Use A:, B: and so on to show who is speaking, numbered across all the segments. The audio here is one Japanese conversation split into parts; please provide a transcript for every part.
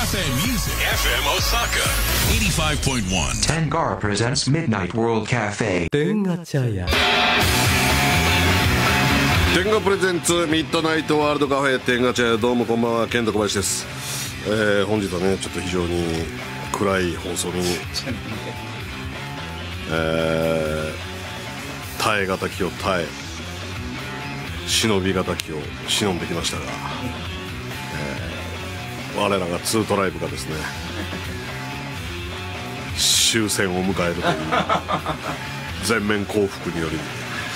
A: Cafe Music FM Osaka 85.1
B: Tengar presents Midnight World Cafe
C: 天ガチャや
D: 天ガプレゼンツミッドナイトワールドカフェ天ガチャ。どうもこんばんは、ケント小林です。本日はねちょっと非常に暗い放送に耐え難きを耐え忍び難きを忍んできましたが、我らがツートライブがですね終戦を迎えるという全面降伏により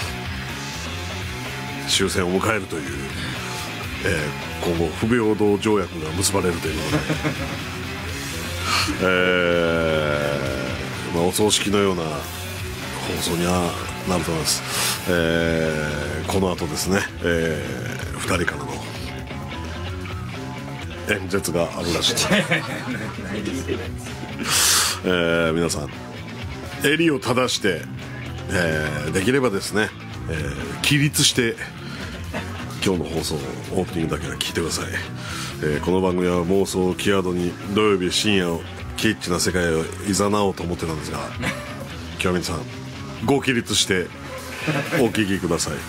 D: 終戦を迎えるという、今後不平等条約が結ばれるということで、お葬式のような放送にはなると思います。この後ですね、2人からの演説があるらしい皆さん襟を正して、できればですね、起立して今日の放送オープニングだけは聞いてください。この番組は妄想をキーワードに土曜日深夜をキッチな世界をいざなおうと思ってたんですが、今日は皆さんご起立してお聞きください。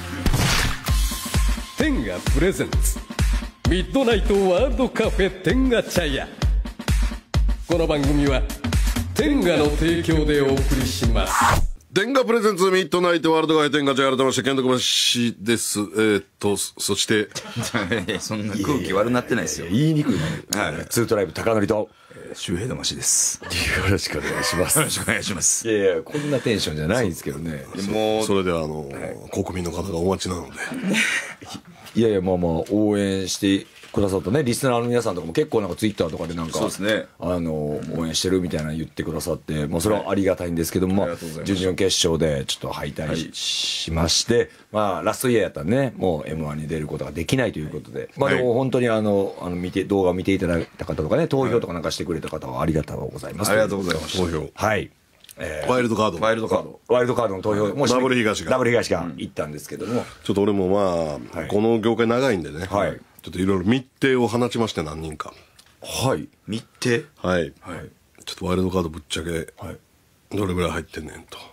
C: 天ガプレゼンツミッドナイトワールドカフェ天ガチャや。この番組は天ガの提供でお送りします。
D: 天ガプレゼンツミッドナイトワールドカフェ天ガチャ、改めましてケント小林です。そして
E: そんな空気悪なってないですよ。
F: 言いにくいね。ツートライブ高則と
E: 周平魂です。
F: よろしくお願いします。
E: よろしくお願いします。
F: いやいや、こんなテンションじゃないんですけどね。
E: もう
D: それでは国民の方がお待ちなので
F: いやいや、まあまあ応援してくださったねリスナーの皆さんとかも結構なんかツイッターとかでなんか
E: そうですね、
F: 応援してるみたいなの言ってくださって、それはありがたいんですけども、準々決勝でちょっと敗退しまして、ラストイヤーやったらねもう M1 に出ることができないということで、でも本当に動画を見ていただいた方とかね、投票とかなんかしてくれた方はありがとうございます。
E: ありがとうございます。
D: 投票、
F: はい、
D: ワイルドカード
E: ワイルドカード
F: の投票も
D: ダブル東が
F: 行ったんですけども、
D: ちょっと俺もこの業界長いんでね、
F: はい、
D: ちょっといろいろ密偵を放ちまして、何人か。
F: はい
E: 密偵、
D: はい、ちょっとワイルドカードぶっちゃけどれぐらい入ってんねんと。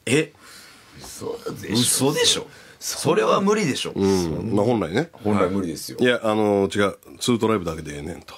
E: 嘘でしょ。それは無理でしょ。
D: 本来ね、
F: 本来無理ですよ。
D: いや違う、ツートライブだけでええねんと。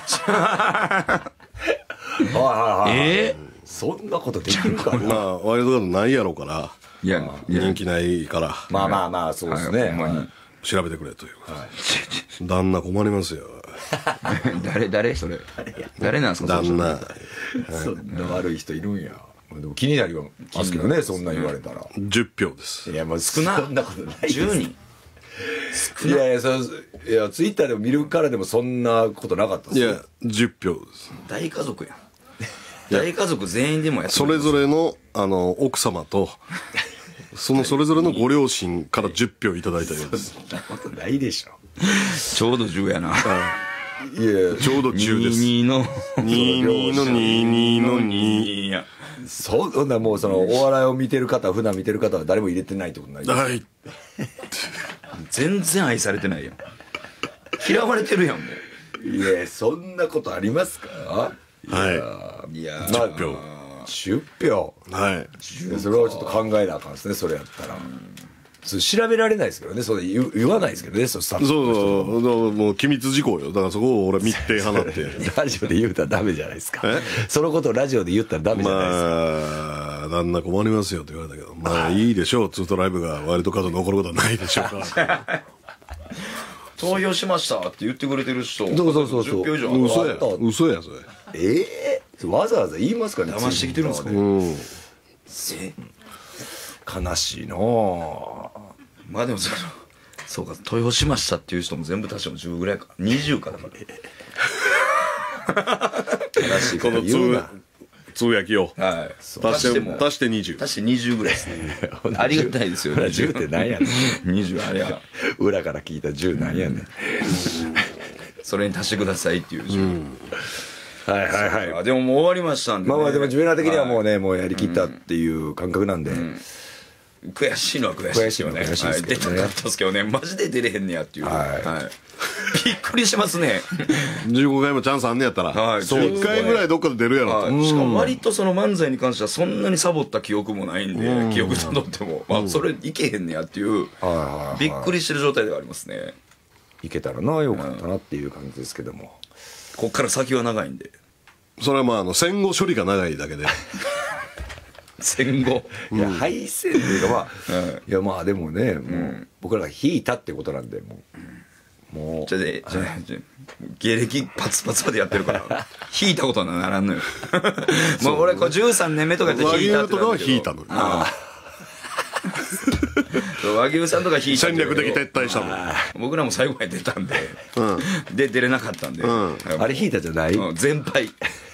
F: そんなことできるかな。
D: ワイルドカードないやろうから、
E: いや
D: 人気ないから、
F: まあそうですね。
D: 調べてくれという。旦那困りますよ。
E: 誰それ誰なんですか
D: 旦那。
F: そんな悪い人いるんや。でも気になりますけどね、そんな言われたら。
D: 10票です。
F: いや、少な。そんなことないです。
E: 10人
F: いやツイッターでも見るからでもそんなことなかったですよ。
D: いや、10票です。
E: 大家族やん。大家族全員でもやって
D: それぞれの奥様とそのそれぞれのご両親から10票いただいたようです。
F: そんなことないでしょ。
E: ちょうど10やな。
F: いや
D: ちょうど10です。
E: 22の
D: 22の22の2。
E: いや
F: そんなもうお笑いを見てる方、普段見てる方は誰も入れてないってことないです。
D: はい。
E: 全然愛されてないやん。嫌われてるやんもう。
F: いや、そんなことありますか。
D: はい
E: や
D: 10票。
F: 10票。
D: はい。
F: それはちょっと考えなあかんですね、それやったら。調べられないですけどね、それ言わないですけどね、スタッフの人。
D: そうもう機密事項よ。だからそこを俺密偵放って
F: ラジオで言うたらダメじゃないですか。そのことをラジオで言ったらダメじゃないですか。
D: 旦那困りますよって言われたけど、いいでしょう、ツートライブがワイルドカード残ることはないでしょうから
E: 投票しましたって言ってくれてる人、
F: そう
E: 10票以上
D: 嘘やそれ。
F: わざわざ言いますかね。
E: 騙してきてるんですか。
F: 悲しいな。
E: でもそうか、投票しましたっていう人も全部足しても10ぐらいか、20かだから
F: 悲しいこ
D: このつぶやきを足して20。
E: 足して20ぐらいですね。ありがたいですよね。
F: 10って何やねん。
E: 20あれや
F: 裏から聞いた10何やねん。
E: それに足してくださいっていう。
F: はい。
E: でももう終わりましたんで、
F: でも自分ら的にはもうね、もうやりきったっていう感覚なんで、
E: 悔しいのは悔しいですよね。
F: 悔しいですけどね
E: 出たかったですけどね、マジで出れへんねやっていう。 びっくりしますね。
D: 15回もチャンスあんねやったら、
E: はい
D: 10回ぐらいどっかで出るやろと。
E: しかも割とその漫才に関してはそんなにサボった記憶もないんで、記憶たどっても、あ、それいけへんねやっていう、びっくりしてる状態ではありますね。
F: いけたらな、よかったなっていう感じですけども。
E: こっから先は長いんで。
D: それはまあ戦後処理が長いだけで。
E: 戦後。
F: いや、敗戦っていうか、まあ、いや、まあでもね、もう、僕らが引いたってことなんで、もう。
E: じゃ芸歴パツパツまでやってるから、引いたことはならんのよ。もう俺、これ13年目とかやって引いたって
D: 和牛とかは引いたのよ。
E: 和牛さんとか引いた
D: 戦略的撤退したの。
E: 僕らも最後まで出たんで、で、出れなかったんで。
F: あれ引いたじゃない？
E: 全敗。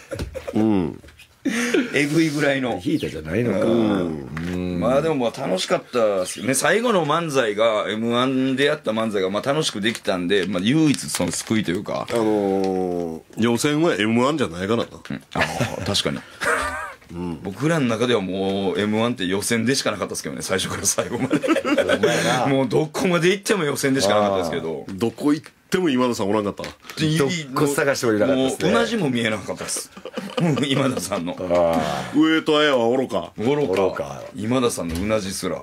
E: えぐいぐらいの。
F: 引いたじゃないのか。
E: まあでもまあ楽しかったですよね。最後の漫才が M1 でやった漫才がまあ楽しくできたんで、まあ唯一その救いというか、
D: 予選は M1 じゃないかな。
E: 確かに。僕らの中ではもう M1 って予選でしかなかったですけどね、最初から最後まで。もうどこまで行っても予選でしかなかったですけど、
D: どこ行っても今田さんおらんかった。
F: どこ探してもいなかったですね。
E: もううなじも見えなかったです。今田さんの
D: 上戸彩は愚か。
E: 愚か。今田さんのうなじすら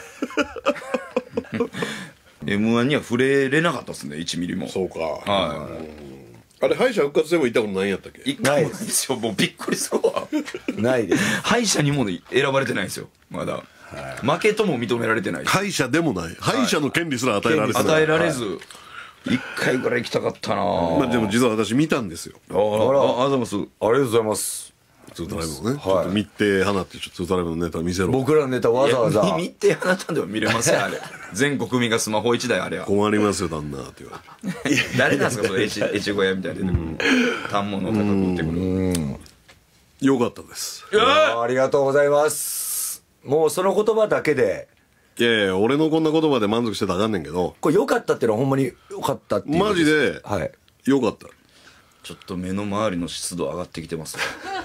E: M1 には触れれなかったですね、1ミリも。
D: そうか。
E: はい。
D: あれ敗者復活でも行ったことないんやったっけ？
E: 一回もないですよ。もうびっくりするわ。
F: ないです。
E: 敗者にも選ばれてないんですよ、まだ。負けとも認められてない。
D: 敗者でもない。敗者の権利すら与えられてない。
E: 与えられず、一回ぐらい行きたかったな。
D: まあでも実は私見たんですよ。
E: ありがとうございます。
F: ありがとうございます。
D: ツートライブのね。ちょっと密偵放ってツートライブのネタ見せろ。
F: 僕らのネタわざわざ。
E: 見てあなたでも見れますよ、あれ。全国民がスマホ1台あれは。
D: 困りますよ、旦那って言われて。
E: 誰なんですか、それ、越後屋みたいな。反物を高く売ってくる。
D: よかったです。
F: ありがとうございます。もうその言葉だけで。
D: いやいや、俺のこんな言葉で満足してたらあかんねんけど。
F: これ良かったっていうのはほんまに良かったっていう。
D: マジで、
F: はい。
D: よかった。
E: ちょっと目の周りの湿度上がってきてます。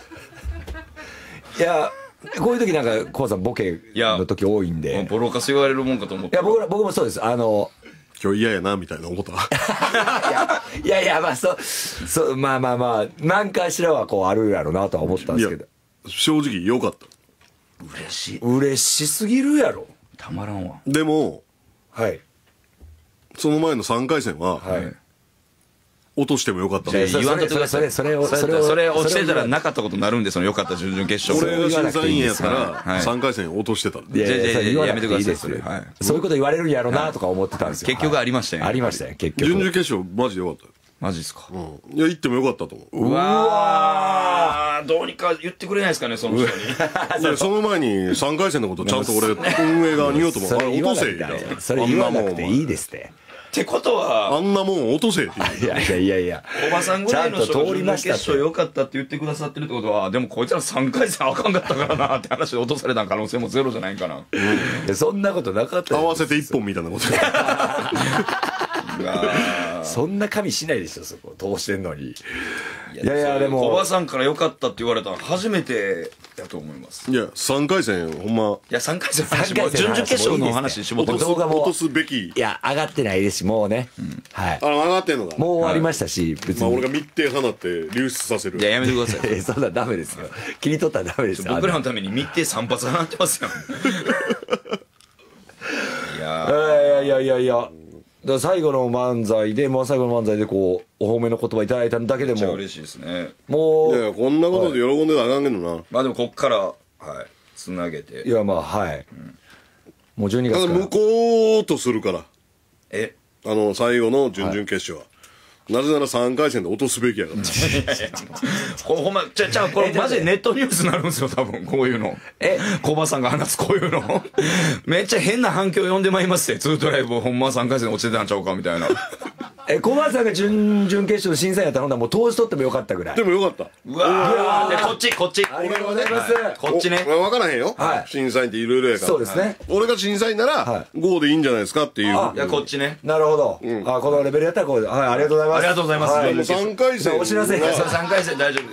F: いや、こういう時なんか、コウさんボケの時多いんで。
E: ボロカス言われるもんかと思って。
F: いや、僕もそうです。
D: 今日嫌やな、みたいな思った。
F: いや、まあ、まあ、何かしらはこうあるやろうなとは思ったんですけど。
D: 正直よかった。
F: 嬉しすぎるやろ。
E: たまらんわ。
D: でも、
F: はい。
D: その前の3回戦は、
F: はい。
D: 落としてもよかったもん。
E: 言わんとってください。
F: それ落
E: ちてたらなかったことになるんで、そのよかった準々決勝。
D: 俺が審査員やったら、3回戦落としてたんで。
E: やめてください、それ。
F: そういうこと言われるんやろうなとか思ってたんですよ。
E: 結局ありましたよ。
F: ありましたよ、結局。
D: 準々決勝、マジでよかった。
E: マジですか。
D: いや、行ってもよかったと思う。
E: うわー、どうにか言ってくれないですかね、その人に。
D: いや、その前に3回戦のことちゃんと俺、運営側に言おうと思う。あれ、落とせよ。
F: それ言わなくていいですって。
E: ってことは、
D: あんなもん落とせって言
F: う。いや。
E: おばさんぐらいの人が準々決勝良かったって言ってくださってるってことは、でもこいつら3回戦あかんかったからなって話で落とされた可能性もゼロじゃないかな。
F: そんなことなかった。
D: 合わせて1本みたいなこと。
F: そんな神しないでしょ、そこ通してんのに。いやでも
E: おばさんから良かったって言われたの初めてだと思います。
D: いや3回戦ほんま。
E: いや3回戦の話も準々決勝の話絞って
F: 動画も
D: 落とすべき。
F: いや上がってないですし、もうね、はい。
D: 上がってんのか。
F: もう終わりましたし、別に。
D: まあ俺が密偵放って流出させる。
E: いややめてください。
F: そんなダメですよ。切り取ったらダメですよ。
E: 僕らのために密偵3発放ってますよ。
F: いや。だから最後の漫才で、最後の漫才でこうお褒めの言葉いただいただけでも
E: めっちゃ嬉しいですね。
F: もう
D: いやこんなことで喜んでたらあかんけどな。
E: まあでもこっからつなげて。
F: いやまあはい。もう12月から。
D: 向こうとするから。最後の準々決勝は。なぜなら3回戦で落とすべきやから。
E: ほんま、これマジでネットニュースになるんですよ、多分、こういうの。小葉さんが話すこういうの。めっちゃ変な反響呼んでまいりますって、ツートライブほんま3回戦で落ちてたんちゃうか、みたいな。
F: 小林さんが準々決勝の審査員やったらほんならもう通しとってもよかったぐらい。
D: でもよかった。
E: うわー、こっち。
F: ありがとうございます。
E: こっちね。
D: 分からへんよ。審査員っていろいろやから。
F: そうですね。
D: 俺が審査員なら、5でいいんじゃないですかっていう。い
E: や、こっちね。
F: なるほど。このレベルやったらこうで。はい、ありがとうございます。
E: ありがとうございます。
D: 3回戦。
F: お知らせ。
E: 3回戦大丈夫です。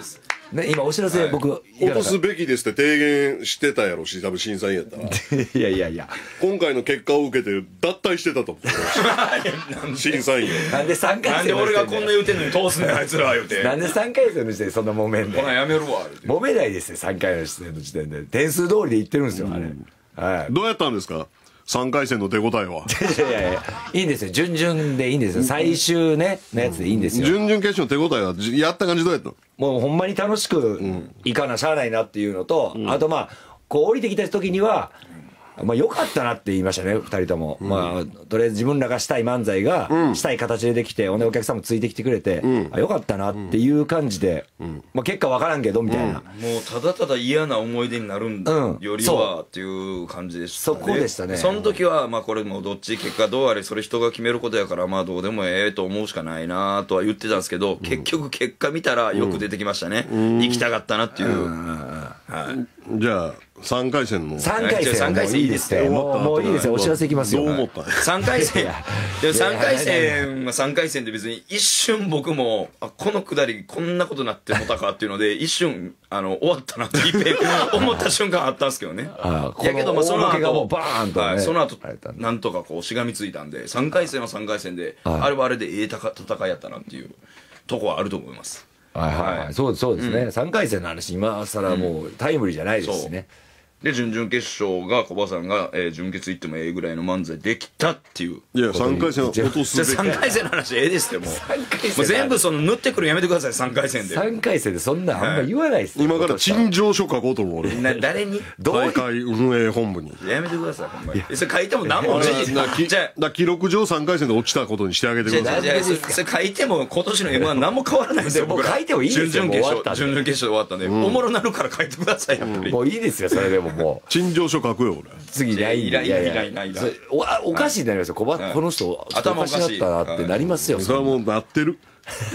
F: ね、今お知らせ僕
D: 落とすべきですって提言してたやろし、多分審査員やったら
F: いやいやいや、
D: 今回の結果を受けて脱退してたと思う審査員
F: なんで3回戦
E: なんで俺がこんな言うてんのに通すねんあいつら言うて。
F: なんで3回戦の時点でそんな揉めんねん。
E: ほなやめるわ言うて。
F: 揉めないですよ、3回の時点で点数通りで言ってるんですよ、あれ。はい。
D: どうやったんですか3回戦の手応えは。
F: いやいやいや、いいんですよ、準々でいいんですよ、最終ねのやつでいいんですよ。
D: 準々決勝の手応えはやった感じどうやったの？
F: もうほんまに楽しくいかなしゃあないなっていうのと、あとまあこう降りてきた時にはまあ良かったなって言いましたね、2人とも。まあとりあえず自分らがしたい漫才がしたい形でできて、お客さんもついてきてくれて、あ良かったなっていう感じで、まあ結果わからんけどみたいな。
E: もうただただ嫌な思い出になるんよりはっていう感じでしたね。
F: そこでしたね。
E: その時はまあこれもどっち結果どうあれそれ人が決めることやからまあどうでもええと思うしかないなとは言ってたんですけど、結局結果見たらよく出てきましたね。行きたかったなっていう。
D: じゃあ3回戦の
F: 3回戦はもういいですね。もういいですよ、お知らせいきますよ。
D: どう思ったん
E: 3回戦でも3回戦は3回戦で別に一瞬僕もこのくだりこんなことなってもたかっていうので一瞬終わったなって一遍思った瞬間あったんですけどね。やけどまあその後
F: バーンとね、
E: その後なんとかこうしがみついたんで3回戦は3回戦であれはあれでええ戦いやったなっていうとこはあると思います。
F: はいはいはい、そうですね、3回戦の話今更もうタイムリーじゃないですしね。
E: で準々決勝が小葉さんが、準決行ってもええぐらいの漫才できたっていう。
D: いや3回戦は落とすべき。
E: 3回戦の話ええですってもう全部その塗ってくるやめてください3回戦で。
F: 3回戦でそんなあんま言わないですよ、
D: 今から陳情書書こうと思う俺。
E: 誰に
D: 大会運営本部に
E: やめてくださいほんまに。それ書いても何も事実
D: だ記録上3回戦で落ちたことにしてあげてください。
E: それ書いても今年の M1 何も変わらないんですよ。
F: もう書いてもいいですよ、
E: 準々決勝準々決勝で終わったんで、おもろなるから書いてくださいやっぱり。
F: もういいですよそれでももう
D: 陳情書書くよ俺。
F: 次ないおかしいになりますよ、この人おかしなったなってなりますよ。
D: それはもうなってる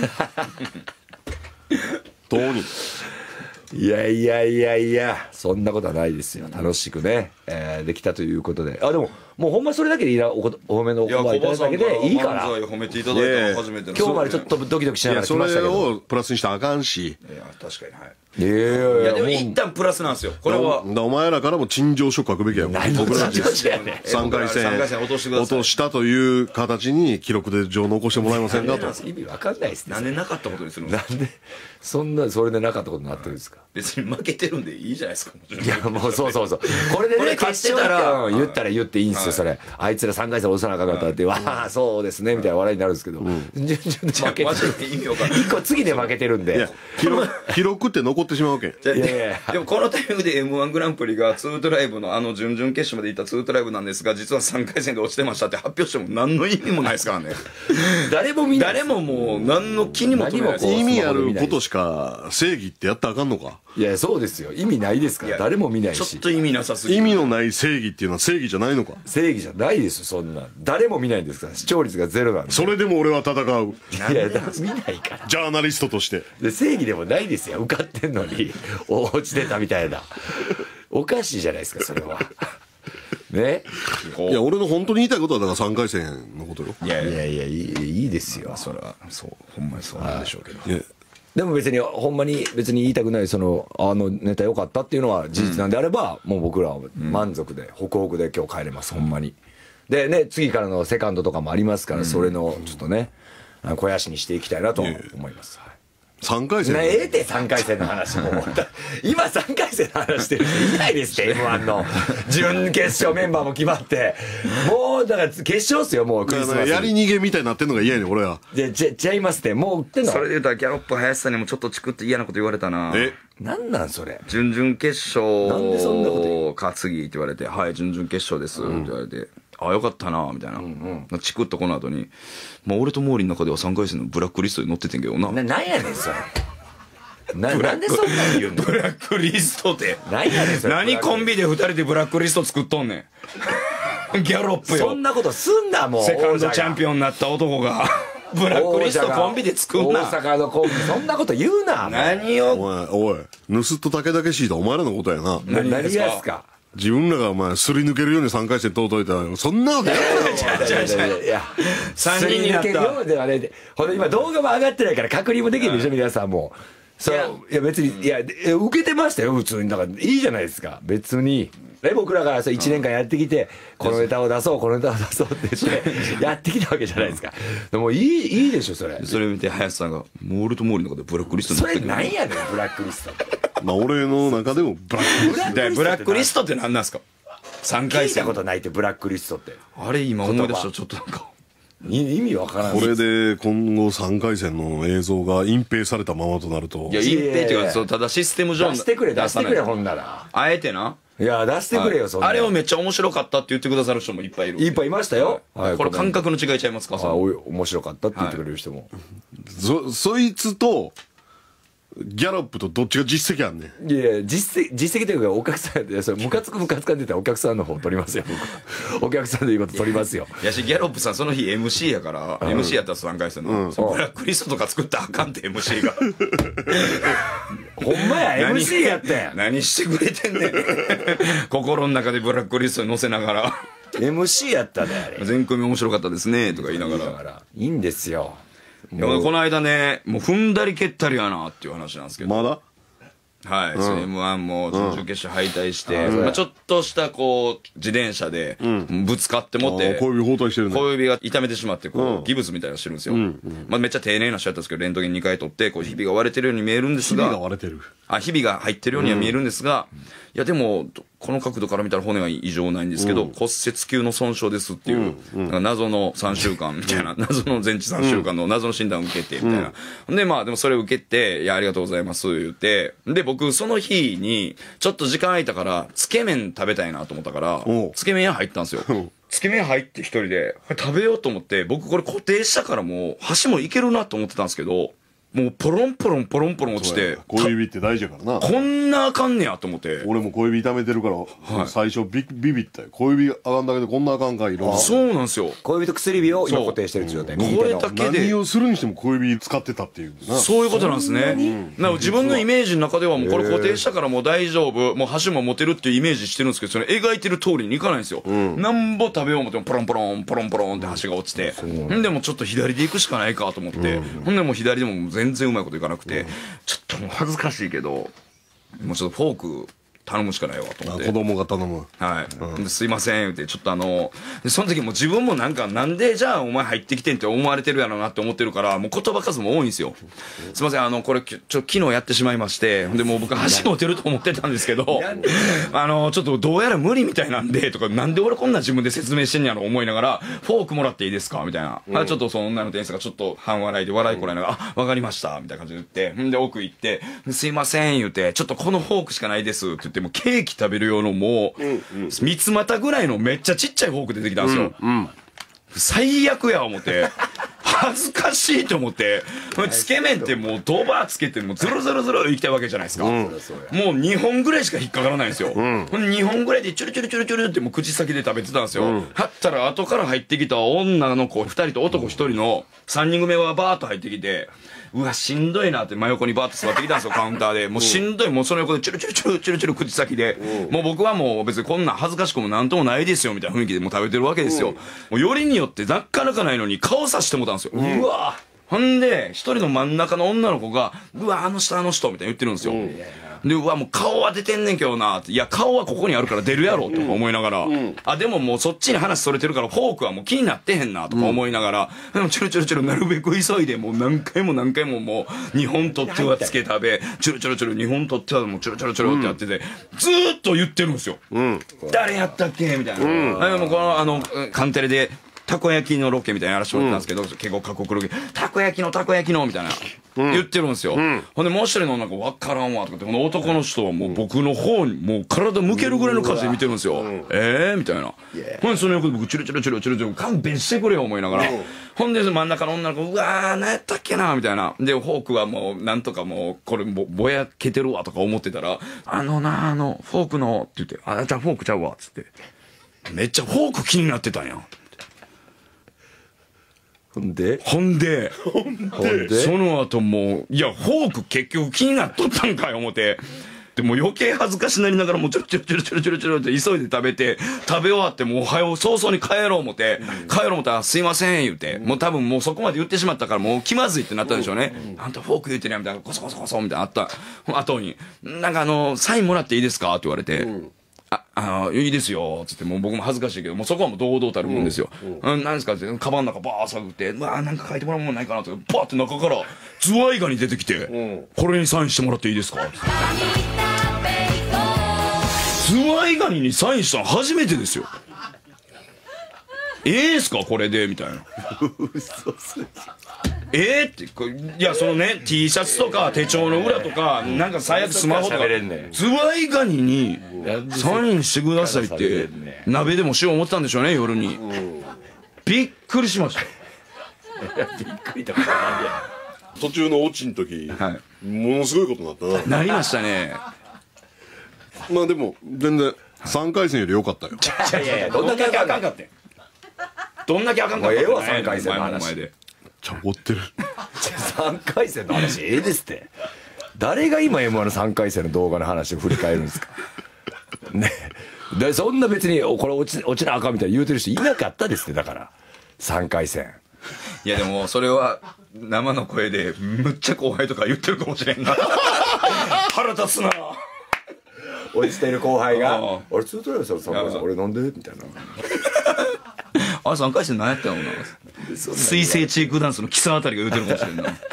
D: どうに。
F: いやいやいやいや、そんなことはないですよ、楽しくね、できたということで。でももうほんまそれだけでいいな、お褒めのお言葉いただいただけでいいから。
E: 褒めていただいたの初めての。
F: 今日までちょっとドキドキしながら来ましたけど、
D: それをプラスにしたらあかんし。
E: いや確かにはい。
F: い
E: やでも一旦プラスなんですよこれは。
D: お前らからも陳情書書くべきやもん。僕ら3回戦
E: 落としてください。
D: 落としたという形に記録で上残してもらえませんかと。
F: 意味わかんないですね。
E: なんでなかったことにするんですか。
F: なんでそれでなかったことになってるんですか。
E: 別に負けてるんでいいじゃないですか。
F: いやもうそうこれでね、
E: 勝ってたら
F: 言ったら言っていいんですよそれ。あいつら3回戦落とさなあかんかったって、わあそうですねみたいな笑いになるんですけど、順々で負けて
E: 意味わかんない。
F: 1個次で負けてるんで、
D: 記録って残ってしまうわけ。
E: でもこのタイミングで M1 グランプリが2トライブの準々決勝までいった2トライブなんですが、実は3回戦で落ちてましたって発表しても何の意味もないですからね。誰ももう何の気にも留めないです。
D: 意味あることしか正義ってやったらあかんのか。
F: いやそうですよ、意味ないですから、誰も見ないし。
E: ちょっと意味なさすぎる。
D: 意味のない正義っていうのは正義じゃないのか。
F: 正義じゃないですよそんな。誰も見ないんですから、視聴率がゼロなんで。
D: それでも俺は戦う。
F: いや見ないから
D: ジャーナリストとして
F: で。正義でもないですよ、受かってんのに落ちてたみたいな。おかしいじゃないですかそれは。ね。
D: いや俺の本当に言いたいことはだから3回戦のことよ。
F: いやいいですよ、
E: それはそうほんまにそうなんでしょうけど。
F: でも別にほんまに別に言いたくない、ネタ良かったっていうのは事実なんであれば、もう僕らは満足でホクホクで今日帰れます、ほんまに。でね、次からのセカンドとかもありますから、それのちょっとね肥やしにしていきたいなと思います。
D: 3回戦
F: ええって3回戦の話も今3回戦の話してる人いないですって。 M1 の準決勝メンバーも決まってもうだから決勝っすよ、もうクリスマス
D: やり逃げみたいになってんのが嫌やねん俺は。
F: ちゃいますって、もう売ってんの。
E: それで言うたらギャロップ林さんにもちょっとチクって嫌なこと言われたな。
F: なんなんそれ。
E: 準々決
F: なんでそんなこと言
E: 勝か次って言われて、はい準々決勝ですって言われて、あよかったなみたいな、チクッとこの後に、まあ俺と毛利の中では3回戦のブラックリストに載っててんけどな。
F: なんやねんそれ。なんでそんなん言うの。
E: ブラックリストって
F: なんやねんそれ。
E: 何コンビで2人でブラックリスト作っとんねん。ギャロップよ。
F: そんなことすんな、もう。
E: セカンドチャンピオンになった男がブラックリストコンビで作んな。
F: 大阪のコンビ、そんなこと言うな。
E: 何を。
D: おい盗っ人たけだけしいとお前らのことやな。
F: 何がですか。
D: 自分らがお前すり抜けるように3回戦通っといたらそんなわけない
F: いや3人になった。ほんで今動画も上がってないから確認もできるでしょ、皆さんも。 いや別に、いや、受けてましたよ、普通に。だから、いいじゃないですか。別に。僕らが1年間やってきて、このネタを出そう、このネタを出そうって言って、やってきたわけじゃないですか。でもいいでしょ、それ。
E: それ見て、林さんが、モールとモーリーの中でブラックリストに
F: それなんやねん、ブラックリストって。
D: まあ俺の中でもブラックリスト。
E: ブラックリストって何なんすか？3回戦。
F: 聞いたことないって、ブラックリストって。
E: あれ、今思い出したらちょっとなんか。
F: 意味わからない。
D: これで今後3回戦の映像が隠蔽されたままとなると。
E: いや、隠蔽っていうか、そう、ただシステム上
F: 出してくれ、ほんなら。
E: あえてな。
F: いや、出してくれよ、そんな。
E: あれをめっちゃ面白かったって言ってくださる人もいっぱいいる。
F: いっぱいいましたよ。
E: これ感覚の違いちゃいますか？
F: 面白かったって言ってくれる人も。
D: そいつと、ギャロップとどっちが実績あんねん。
F: いや、実績というか、お客さんで、それ、ムカつくって言ったらお客さんの方取りますよ、僕。お客さんの言うこと取りますよ。
E: いやし、ギャロップさん、その日 MC やから、MC やったら3回戦の、ブラックリストとか作ったらあかんって、MC が。
F: ほんまや、MC やってん。
E: 何してくれてんねん。心の中でブラックリストに載せながら。
F: MC やったね、あれ。
E: 全組面白かったですね、とか言いながら。
F: いいんですよ。
E: この間ね、もう踏んだり蹴ったりやなっていう話なんですけど。
D: まだ
E: はい、M1 も準々決勝敗退して、まあちょっとしたこう、自転車でぶつかってもって、
D: 小指包帯してるね。
E: 小指が痛めてしまって、こう、ギブスみたいなのしてるんですよ。まあめっちゃ丁寧な人やったんですけど、レントゲン2回取って、こう、ひびが割れてるように見えるんですが、
D: ひびが割れてる。
E: ひびが入ってるようには見えるんですが、いやでも、この角度から見たら骨は異常ないんですけど、骨折級の損傷ですっていう、謎の3週間みたいな、謎の全治3週間の謎の診断を受けて、みたいな。で、まあでもそれを受けて、いや、ありがとうございます、言って、で、僕、その日に、ちょっと時間空いたから、つけ麺食べたいなと思ったから、つけ麺屋入ったんですよ。つけ麺入って一人で、食べようと思って、僕これ固定したからもう、箸もいけるなと思ってたんですけど、もうポロンポロンポロンポロン落ちて、
D: 小指って大事やからな。
E: こんなあかんねやと思って。
D: 俺も小指痛めてるから、最初ビビったよ。小指あかんだけどこんなあかんかいろ。
E: そうなんですよ。
F: 小指と薬指を今固定してる状態。
E: これだけで。
D: 何をするにしても小指使ってたっていうな。
E: そういうことなんですね。自分のイメージの中ではもうこれ固定したからもう大丈夫、もう箸も持てるっていうイメージしてるんですけど、それ描いてる通りにいかないんですよ。なんぼ食べよう思ってもポロンポロン、ポロンポロンって箸が落ちて。んでもちょっと左で行くしかないかと思って。ほんでもう左でも全然うまいこといかなくて。ちょっともう恥ずかしいけど、もうちょっとフォーク頼むしかないわと思って。
D: 子供が頼む。
E: はい。すいません、言って、ちょっとその時も自分もなんでじゃあお前入ってきてんって思われてるやろなって思ってるから、もう言葉数も多いんですよ。すいません、これ、昨日やってしまいまして、で、もう僕箸持てると思ってたんですけど、ちょっとどうやら無理みたいなんで、とか、なんで俺こんな自分で説明してんやろ思いながら、フォークもらっていいですかみたいな。ちょっとその女の店員さんがちょっと半笑いで笑いこらえながら、わかりました、みたいな感じで言って、で、奥行って、すいません、言って、ちょっとこのフォークしかないです、って言って、もうケーキ食べる用のもう、三つ股ぐらいのめっちゃちっちゃいフォーク出てきたんですよ。最悪や思って、恥ずかしいと思って、つけ麺ってもうドバーつけてもうズルズルズルいきたいわけじゃないですか。もう2本ぐらいしか引っかからないんですよ。2本ぐらいでチュルチュルチュルチュルってもう口先で食べてたんですよ。はったら後から入ってきた女の子2人と男1人の3人組はバーッと入ってきて、うわ、しんどいなって真横にバーッと座ってきたんですよ、カウンターで。もうしんどい、もうその横でチュルチュルチュルチュルチュル口先で。もう僕はもう別にこんなん恥ずかしくもなんともないですよ、みたいな雰囲気でもう食べてるわけですよ。もうよりによってなかなかないのに顔さしてもたんですよ。うわほんで、一人の真ん中の女の子が、うわ、あの人、みたいな言ってるんですよ。で、うわ、もう顔は出てんねんけどなって。いや、顔はここにあるから出るやろ、とか思いながら。でももうそっちに話それてるから、フォークはもう気になってへんな、とか思いながら。でも、チュルチュルチュル、なるべく急いで、もう何回も何回ももう、2本取ってはつけ食べ、チュルチュルチュル、2本取ってはもうチュルチュルチュルってやってて、ずーっと言ってるんですよ。誰やったっけみたいな。もうこの、カンテレで、たこ焼きのロケみたいなのやらせてもらったんですけど、結構過酷ロケ、たこ焼きの、みたいな、言ってるんですよ。ほんで、もう一人のなんかわからんわ、とかって、この男の人はもう僕の方に、もう体向けるぐらいの感じで見てるんですよ。みたいな。ほんで、その横で僕、チュルチュルチュルチュルチュル、勘弁してくれよ、思いながら。ほんで、真ん中の女の子、うわー、何やったっけな、みたいな。で、フォークはもう、なんとかもう、これ、ぼやけてるわ、とか思ってたら、フォークの、って言って、じゃあフォークちゃうわ、つって。めっちゃフォーク気になってたんや。ほんでその後もう、いや、フォーク結局気になっとったんかい思って。 でもう余計恥ずかしなりながらもうチュルチュルチュルチュルチュルチュルって急いで食べて、食べ終わってもう早う早々に帰ろう思って、帰ろう思ったらすいません言うて、もう多分もうそこまで言ってしまったからもう気まずいってなったんでしょうね。あんたフォーク言うてるやんみたいな、コソコソコソみたいなあった後に、なんかサインもらっていいですかって言われて、いいですよつって、もう僕も恥ずかしいけど、もうそこはもう堂々たるもんですよ。何ですかって、カバンの中バーッ探って、なんか書いてもらうもんないかなって、バーって中からズワイガニ出てきて、これにサインしてもらっていいですかって。ズワイガニにサインしたの初めてですよ。すかこれでみたいな。って、いや、そのね、T シャツとか手帳の裏とか、なんか最悪スマホとか、ズワイガニにサインしてくださいって、鍋でもしよう思ってたんでしょうね、夜に。びっくりしました。
F: びっくりとかなんでや。
D: 途中のオチの時、ものすごいことになったな。
E: なりましたね。
D: まあでも、全然、3回戦より良かったよ。
F: いやいや、どんだけあかんかって。
E: どんだけあかんかった。
F: ええわ、3回戦の話。
D: ちゃおってる。
F: 3回戦の話ええですって。誰が今 M1 の3回戦の動画の話を振り返るんですかね。でそんな別にこれ落ちなあかんみたいに言うてる人いなかったですって。だから3回戦。
E: いやでもそれは生の声でむっちゃ後輩とか言ってるかもしれんな。腹立つな。
F: 落ちてる後輩が「俺ツートライブさん3回戦俺飲んで」みたいな。
E: 3回戦何やったのな。水星チークダンスのキサあたりが言うてるかもしれんな。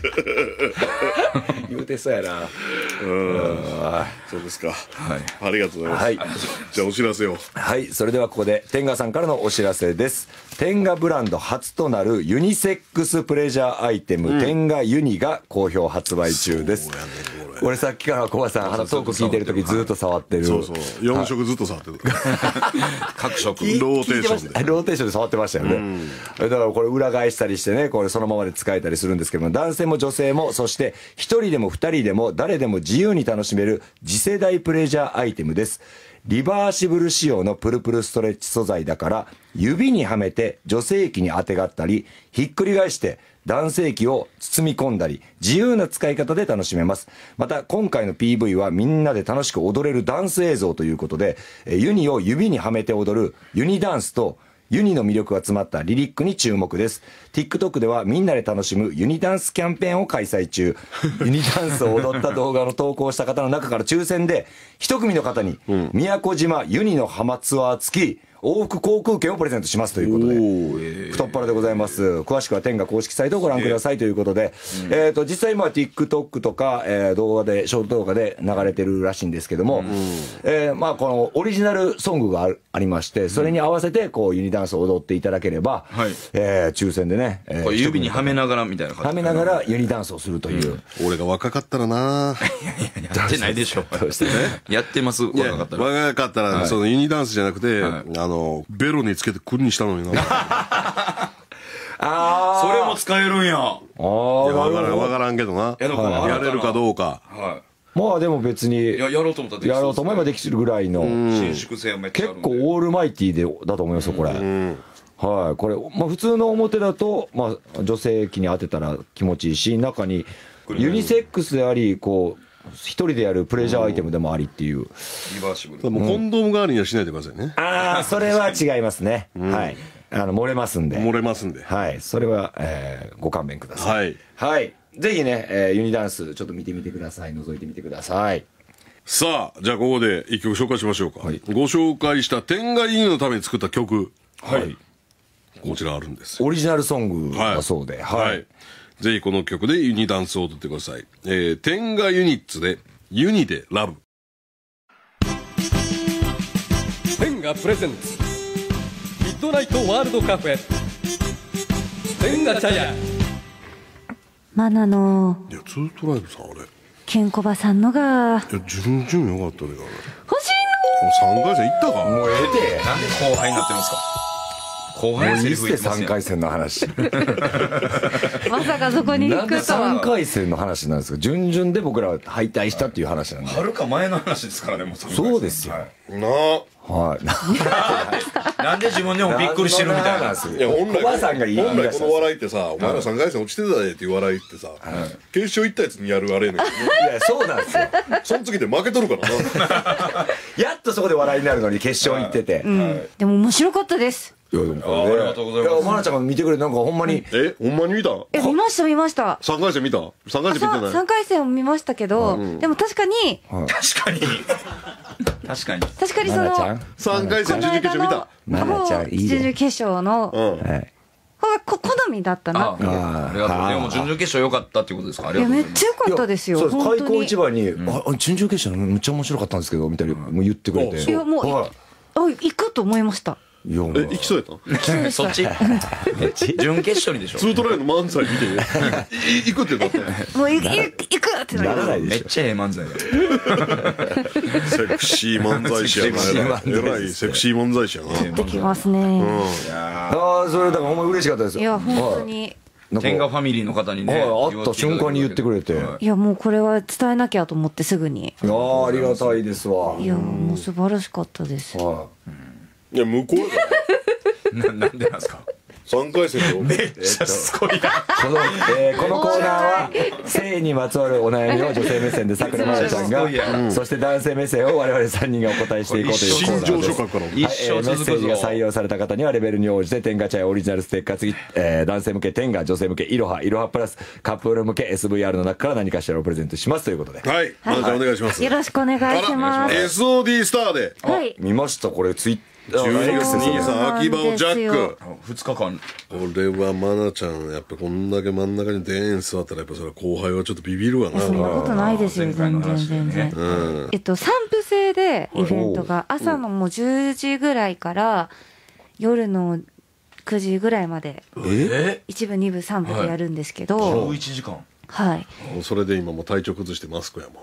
F: 言うてそうやな。
D: そうですか。
E: はい。
D: ありがとうございます。じゃあお知らせを。
F: はい、それではここで天賀さんからのお知らせです。天賀ブランド初となるユニセックスプレジャーアイテム、天賀ユニが好評発売中です。俺さっきから小林さんトーク聞いてる時ずっと触ってる。
D: そうそう。4色ずっと触ってる。
E: 各色
D: ローテーションで。
F: ローテーションで触ってましたよね。だからこれ裏返したりしてね、これそのままで使えたりするんですけども、男性も女性も、そして1人でも2人でも誰でも自由に楽しめる次世代プレジャーアイテムです。リバーシブル仕様のプルプルストレッチ素材だから、指にはめて女性器にあてがったり、ひっくり返して男性器を包み込んだり、自由な使い方で楽しめます。また今回の PV はみんなで楽しく踊れるダンス映像ということで、ユニを指にはめて踊るユニダンスとユニの魅力が詰まったリリックに注目です。TikTok ではみんなで楽しむユニダンスキャンペーンを開催中。ユニダンスを踊った動画の投稿した方の中から抽選で一組の方に宮古島ユニの浜ツアー付き往復航空券をプレゼントしますということで、太っ腹でございます。詳しくは天賀公式サイトをご覧くださいということで、実際今 TikTok とか、動画でショート動画で流れてるらしいんですけども、まあこのオリジナルソングがありまして、それに合わせてこうユニダンスを踊っていただければ、抽選でね、
E: これ指にはめながらみたいな感じ。
F: はめながらユニダンスをするという。
D: 俺が若かったらな。
E: やってないでしょ。やってます。若かったら。
D: 若かったらそのユニダンスじゃなくて、ベロにつけて栗にしたのにな。
E: それも使えるんや。
D: わからんけどな。やれるかどうか。
F: まあでも別に
E: やろうと思ったらできる。
F: やろうと思えばできるぐらいの
E: 伸縮性はめっちゃあるんで。
F: 結構オールマイティーだと思いますよこれ。はい、これまあ普通の表だとまあ女性器に当てたら気持ちいいし、中にユニセックスでありこう一人でやるプレジャーアイテムでもありっていう。
E: リバーシブル。
D: もうコンドーム代わりにはしないでくださいね。
F: ああ、それは違いますね。はい。漏れますんで。
D: 漏れますんで。
F: はい。それは、ご勘弁ください。はい。はい。ぜひね、ユニダンスちょっと見てみてください。覗いてみてください。
D: さあ、じゃあここで一曲紹介しましょうか。ご紹介した天賀ユニのために作った曲。はい。こちらあるんです。
F: オリジナルソングだそうで。はい。
D: ぜひこの曲でユニダンスを踊ってください。天賀ユニッツでユニでラブ。
C: 天賀プレゼンツミッドナイトワールドカフェ天賀茶屋。
G: マナの
D: いやツートライブさんあれ
G: ケンコバさんのが
D: いや順々よかったね。
G: 欲しい
D: の3回戦行ったか。
F: もうええで。
E: なんで後輩になってるんですか。後輩のセリフ言ってます
F: 3回戦の話。
G: まさかそこに行くとは。
F: なんで3回戦の話なんですか。準々で僕らは敗退したっていう話なんで。
E: はるか前の話ですからね。もう
F: そうですよ。
D: なあ。
F: はい
E: なんで自分でもびっくりしてるみたいな。
D: いや本来
F: おばあさんが言い出したんです
D: この笑いってさ、お前ら3回戦落ちてたでっていう笑いってさ、決勝行ったやつにやるあれやねんけどね。
F: いやそうなんですよ
D: その次で負けとるからな。
F: やっとそこで笑いになるのに決勝行ってて、
G: でも面白かったです。
F: いやでもこれ
E: ありがとうございます
F: やまなちゃんが見てくれてなんかほんまに
D: ほんまに見た
G: 見ました見ました。
D: 3回戦見た ?3 回戦見てない
G: 3回戦を見ましたけど、でも確かに
E: 確かに確かに
G: その
F: まなちゃん
D: 3回戦準々決勝見た
F: まなちゃんいい
G: 準々
F: ね
G: 決勝の
F: はい
G: 好みだったなって。
E: ありがとう。でも準々決勝良かったっていうことですか。あり
G: いや
E: がとうございます。
G: めっちゃ良かったですよ。
F: そうです開口
G: 本当に。
F: 一番に準々決勝めっちゃ面白かったんですけどみたいにもう言ってくれて
G: いやもう
F: は
G: 行くと思いました。
F: いやもう
D: 行きそうやった
E: そっち準決勝にでしょ。
D: ツートライの漫才見て行くってなった
G: もう行くってな
F: な
G: りまし
F: らないでしょ
E: めっちゃええ漫才だ。
D: セクシー漫才師やなえらいセクシー漫才師やな
G: た。できますね。
F: ああそれだからほんま嬉しかったです
G: いや本当に。
F: なんか
E: 天下ファミリーの方にね。
F: はい会った瞬間に言ってくれて
G: いやもうこれは伝えなきゃと思ってすぐに。
F: ああありがたいですわ
G: いやもう素晴らしかったです。
D: いや向こうやから
E: なんでなんですか。
D: 3回戦よ
E: めっちゃすごいな。
F: このコーナーは性にまつわるお悩みを女性目線で桜まなちゃんがそして男性目線を我々3人がお答えしていこうというコーナーです
D: 心情書から
E: 一生
F: メッ
E: 続くぞ
F: セージが採用された方にはレベルに応じて天下茶屋オリジナルステッカー付き、男性向け天下女性向けいろはいろはプラスカップル向け SVR の中から何かしらをプレゼントしますということで
D: はいまなちゃんお願いします
G: よろしくお願いします。
D: SOD スターで
G: はい。
F: 見ましたこれツイッター
D: 12月23秋葉をジャック
E: 2日間。
D: 俺はまなちゃんやっぱこんだけ真ん中にデーン座ったらやっぱそれは後輩はちょっとビビるわな
G: そんなことないですよ
E: 前回の
G: 全
E: 話でね
G: 然全然。散布制でイベントが朝のもう10時ぐらいから夜の9時ぐらいまで一部二部三部でやるんですけど、
E: 11時間。
G: はい。
D: もうそれで今もう体調崩してマスクやもん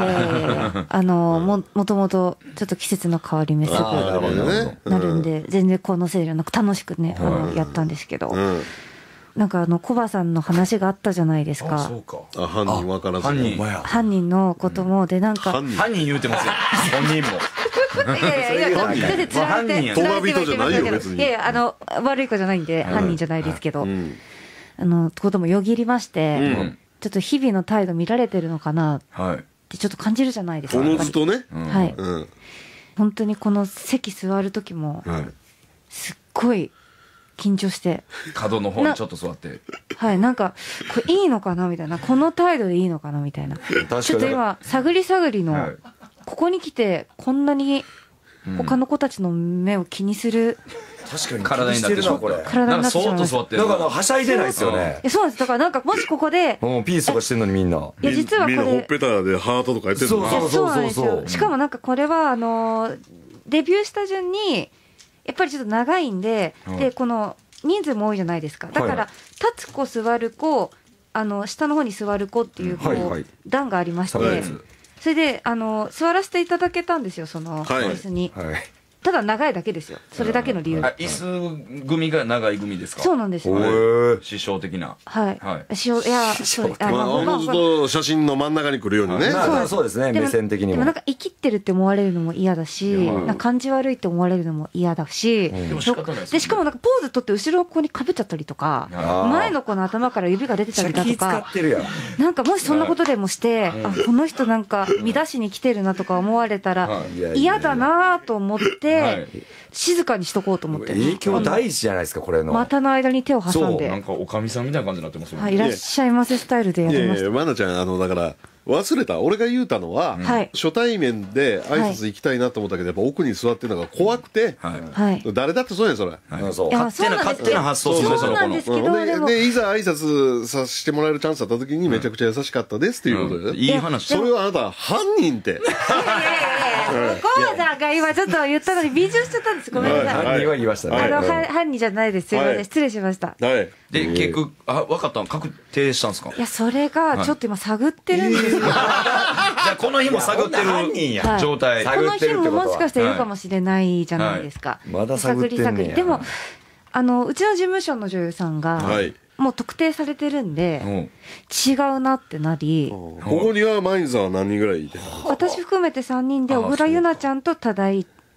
G: もともとちょっと季節の変わり目すぐ
D: なるほどね
G: なるんで全然このせいじゃなく楽しくねやったんですけど、なんかコバさんの話があったじゃないですか。
E: そうか。
D: 犯人分からず
E: 犯人
G: 犯人のこともでなんか
D: 犯人
E: 犯人言うてますよ。本人も。
G: いやいやだって釣られて
D: トマビトじゃないよ別に
G: いやいや悪い子じゃないんで犯人じゃないですけどこともよぎりましてちょっと日々の態度見られてるのかな
E: はい。
G: ってちょっと感じるじゃないですか。
D: おのずとね
G: はい
D: うん
G: 本当にこの席座る時も
D: はい
G: すっごい緊張して
E: 角の方にちょっと座って。
G: はいなんかこれいいのかなみたいなこの態度でいいのかなみたいなちょっと今探り探りの、
E: はい
G: ここに来てこんなに他の子たちの目を気にする
F: 確かに
E: 体になってしまった。
F: これ
G: 体になってしまいました。
E: なんかそーっと座ってる
F: だからはしゃいでないですよね
G: いやそうなんです。だからなんかもしここで
F: もうピースとかしてんのにみんない
G: や実はこ
D: みんなほっ
G: れ
D: ぺたでハートとかやってるの
G: いやそうなんです
F: そうそう
G: よ。しかもなんかこれはデビューした順にやっぱりちょっと長いんで、でこの人数も多いじゃないですか。だから立つ子座る子下の方に座る子っていうこう段がありまして、
D: はい
G: それで座らせていただけたんですよその
D: はい
G: 椅子に。
F: はい
G: ただ長いだけですよ。それだけの理由で。
E: 椅子組が長い組ですか。
G: そうなんですよ。
E: 師匠的な。
G: はい。
E: はい
G: いやそう
D: おのずと写真の真ん中に来るようにね
F: まあそうですね
G: でも
F: 目線的にも
G: でもなんか生きってるって思われるのも嫌だし、なんか感じ悪いって思われるのも嫌だし、
E: でも仕方ないですよね
G: でしかもなんかポーズ取って後ろの子にかぶっちゃったりとか、
F: あー
G: 前の子の頭から指が出てたりだと
F: 気使
G: か
F: っ、てるやん
G: なんかもしそんなことでもして、あこの人なんか乱しに来てるなとか思われたら
F: はい
G: 嫌だなと思っ
E: は
G: て
E: い
G: 静かにしとこうと思って、
F: 影響大事じゃないですかこれの
G: 股の間に手を挟ん
E: なん
G: で、
E: かおかみさんみたいな感じになってますよね。
G: はい、いらっしゃいませスタイルでや
D: いやい
G: りました。
D: やまなちゃんだから忘れた俺が言うたのは、
G: はい
D: 初対面で挨拶行きたいなと思ったけどやっぱ奥に座ってるのが怖くて、
E: はい。
G: はい。
D: 誰だってそうやんそれ、
F: うんそう
G: いや
E: 勝手な
G: そうなんです
E: 勝手な発想するね
G: そうなんですけど、
D: で
G: でも
D: でいざ挨拶させてもらえるチャンスあった時にめちゃくちゃ優しかったですっていうことで、
E: いい話。
D: それをあなた犯人って
G: コバさんが今ちょっと言ったのに便乗しちゃったんです。ごめんなさい。
F: 犯人は言いましたね
G: 犯人じゃないです。すいません。
D: はい
G: 失礼しました。
D: はい
E: で、結局、分かったの確定したんですか。
G: いや、それがちょっと今探ってるんですけど、
E: じゃあこの日も探って
F: 犯人や
E: る状態。
F: はい
G: この日ももしかしたらいるかもしれないじゃないですか。
F: まだ探ってんねや
G: 探りでも、うちの事務所の女優さんが、
D: はい
G: もう特定されてるんで、
E: うん
G: 違うなってなり、
D: ここにはマインズは何人ぐらいいて
G: 私含めて3人で、小倉優奈ちゃんと多田井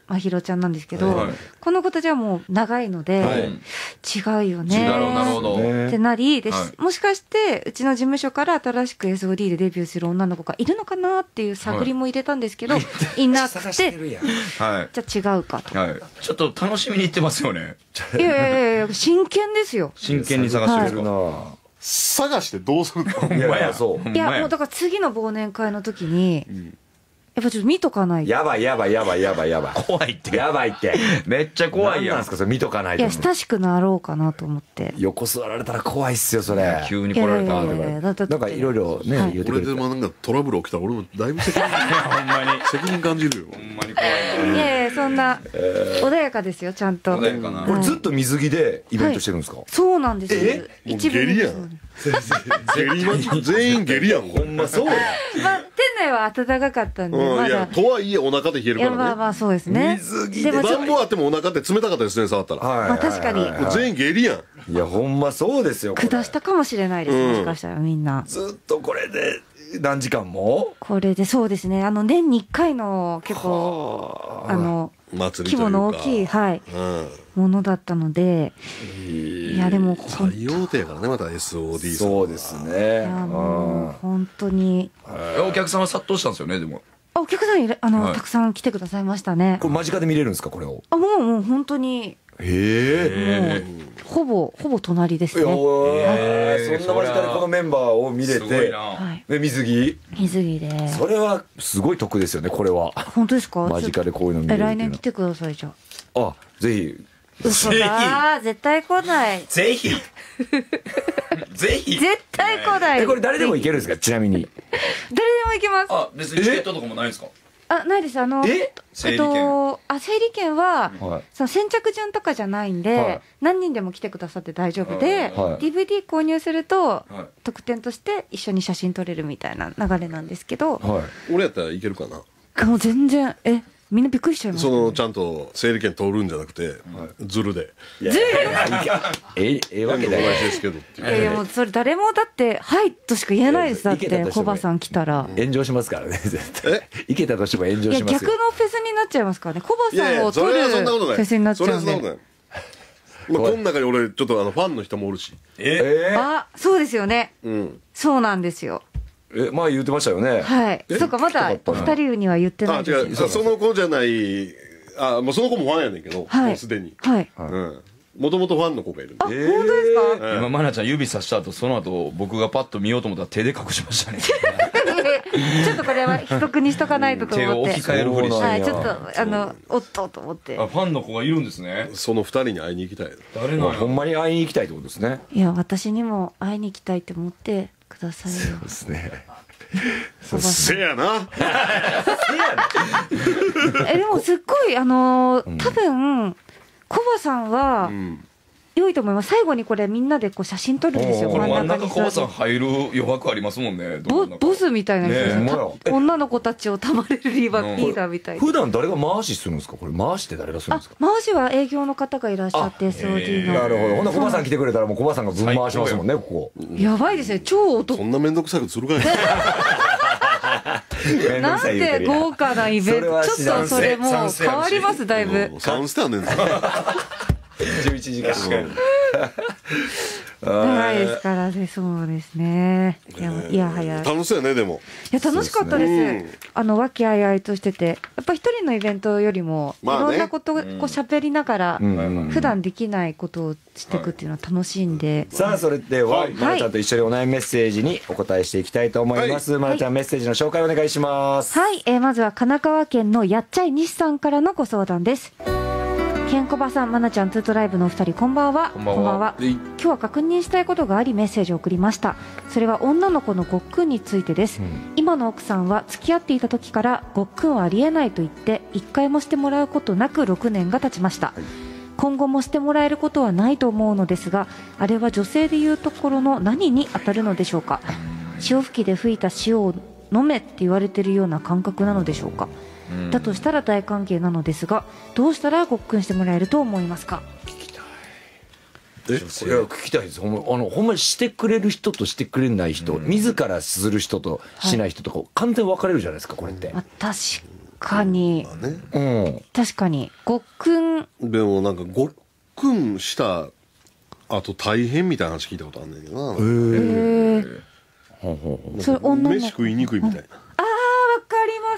G: まひろちゃんなんですけど、
E: はい
G: この子たちはもう長いので、違うよね。
E: なるほど。
G: ってなりで、
E: はい
G: もしかしてうちの事務所から新しく SOD でデビューする女の子がいるのかなっていう探りも入れたんですけど、いなくて、
E: はい。
G: じゃあ違うかと。
E: はい。ちょっと楽しみに言ってますよね。
G: いやいやいやいや、真剣ですよ。
E: 真剣に探してるんですか。
D: 探してどうするの？
E: ほんまや。
F: そう
E: ほんま
G: いや、もうだから次の忘年会の時に、やっぱちょっと見とかないと。
F: やばいやばいやばいやばいやばい。
E: 怖いって。
F: やばいって。
E: めっちゃ怖いやん
F: 何なんです。かそれ見とかない
G: いや、
F: と。
G: 親しくなろうかなと思って。
F: 横座られたら怖いっすよそれ。
E: 急に
G: いやいやい
E: 来られた
G: やいやだって
F: なんかいろいろね、
G: はい
D: 俺
F: 言ってくれて。
D: でもなんかトラブル起きたら俺もだいぶ責任
E: ほんまに。
D: 責任感じるよ。
E: ほんまに怖いな。
G: いやいや、そんな、穏やかですよ、ちゃんと。
E: 穏やかな
F: これずっと水着でイベントしてるんですか？
G: そうなんですよ。
D: もう
G: 一部
D: 下痢やん下痢マジ全員下痢やん。
F: ほんまそうや。
G: まあ、店内は暖かかったんで、
D: うん、いや
G: まだ。
D: とはいえお腹で冷える
G: いや、
D: からね。
G: まあまあ、そうですね。
F: 水着で
G: でもちょっと
D: 暖房あってもお腹って冷たかったですね触ったら。
F: はい。
G: まあ確かに
D: もう全員下痢やん。
F: いやほんまそうですよ。これ
G: 下したかもしれないです、もしかしたらみんな。
F: ずっとこれで何時間も？
G: これでそうですね、年に1回の結構、
D: 祭りというか
G: 規模の大きい、はい、
D: うん。
G: ものだったので、いや、でも、
D: 最大手やからねまた SOD さん。
F: そうです
G: い
F: ね。
G: や、もう、本当に、
E: お客さんは殺到したんですよね、でも。
G: お客さん
E: はい
G: たくさん来てくださいましたね。
F: これ間近で見れるんですかこれを？
G: もう本当に、
F: へえ。
G: ほぼ隣です
F: いや
G: ね。
F: そんな間近でこのメンバーを見れて、
E: すごいな。
G: はい。
F: で水着。
G: 水着で。
F: それはすごい得ですよねこれは。
G: 本当ですか？
F: 間近でこういうの見れるっていうのは
G: 来年来てください、じゃあ。
F: あぜひ。
G: 嘘だー、絶対来ない。
E: ぜひ。ぜひ。
G: 絶対来ない。
F: これ誰でもいけるんですかちなみに？
G: 誰でも行けます。
E: あ、別にチケットとかもないんですか？
G: ないです。整理券は、
F: はい
G: その先着順とかじゃないんで、
F: はい
G: 何人でも来てくださって大丈夫で、
F: はい
G: DVD 購入すると、
E: い
G: 特典として一緒に写真撮れるみたいな流れなんですけど、
F: はい。
D: 俺やったらいけるかな。
G: もう全然、みんなびっくりしちゃいます
D: そのちゃんと整理券通るんじゃなくて、ズルで。
F: ええわけだよ。
D: 同じですけどっていう。
G: いやいや、もうそれ誰もだって、はいとしか言えないです。だっ
F: いけた
G: て、
F: としても
G: コバさん来たら。
F: 炎上しますからね絶対。いけたとしても炎上
G: いや、
F: しますよ。
G: 逆のフェスになっちゃいますからね。コバ
D: いやいや、
G: さんを撮る
D: それはそんなことない。
G: フェスになっちゃうんで。
D: それはそんなことない。まあ、この中に俺、ちょっとファンの人もおるし。
G: あ、そうですよね。
D: うん。
G: そうなんですよ。
F: 前言ってましたよね。
G: はい。そうか、まだお二人には言ってな
D: あ、
G: いです
D: 違う。その子じゃない、もうその子もファンやねんけど、
G: はい
D: もうすでに。
G: はい。
D: うん。もともとファンの子がいるんで
G: あ、。本当ですか？
E: 今、愛菜ちゃん指さした後、その後、僕がパッと見ようと思ったら手で隠しましたね。
G: ちょっとこれは秘匿にしとかないとと
E: 手を
G: 思って。
E: 置き換えるふりして。
G: はい、ちょっと、おっとと思って。
E: あ、ファンの子がいるんですね。
D: その二人に会いに行きたい。
E: 誰なの？
F: もうほんまに会いに行きたいってことですね。
G: いや、私にも会いに行きたいって思ってくださいよ。
F: ですね。
G: コバさん
D: せやな。
G: でもすっごい、多分、コバさんは、良いと思います。最後にこれみんなでこう写真撮るんですよ。
E: これ真ん
G: に
E: 中コバさん入る余白ありますもんね。
G: ボスみたいな人ですね
F: ねえ
G: 女の子たちをたまれるリーダーみたいな。
F: 普段誰が回しするんですかこれ回しって誰がするんですか？
G: 回しは営業の方がいらっしゃって、SOD の。
F: なるほど。ほんならコバさん来てくれたらもうコバさんが分回しますもんねここ。
G: やばいですね、超お得
D: そんなめんどくさいことするかい。
G: なんて豪華なイベント。ちょっとそれもう変わります、だいぶ。
D: サンスターねんぞ。
F: 11時間。
G: 長いですからね、そうですね。いやはや。
D: 楽しそうやね、でも。
G: いや、楽しかったです。和気あいあいとしてて。やっぱ一人のイベントよりも、い
D: まあね
G: ろんなことをこう喋りながら、普段できないことをしていくっていうのは楽しいんで。
F: さあそれではまなちゃんと一緒にお悩みメッセージにお答えしていきたいと思います。まなちゃんメッセージの紹介お願いします。
G: はい、まずは神奈川県のやっちゃい西さんからのご相談です。ケンコバさん、まなちゃん、トゥートライブのお二人、こんばんは。
E: こんばんは
G: 今日は確認したいことがありメッセージを送りました。それは女の子のごっくんについてです。今の奥さんは付き合っていた時からごっくんはありえないと言って1回もしてもらうことなく6年が経ちました。今後もしてもらえることはないと思うのですが、あれは女性でいうところの何に当たるのでしょうか。潮吹きで吹いた塩を飲めって言われているような感覚なのでしょうか。だとしたら大歓迎なのですが、どうしたらごっくんしてもらえると思いますか。
F: いや聞きたいです。ほんまにしてくれる人としてくれない人、自らする人としない人とか完全に分かれるじゃないですかこれって。
G: 確かに、確かにごっくん
D: でもなんかごっくんしたあと大変みたいな話聞いたことあんねんけどな。
G: それ女の子
D: 飯食いにくいみたいな。
G: わかります。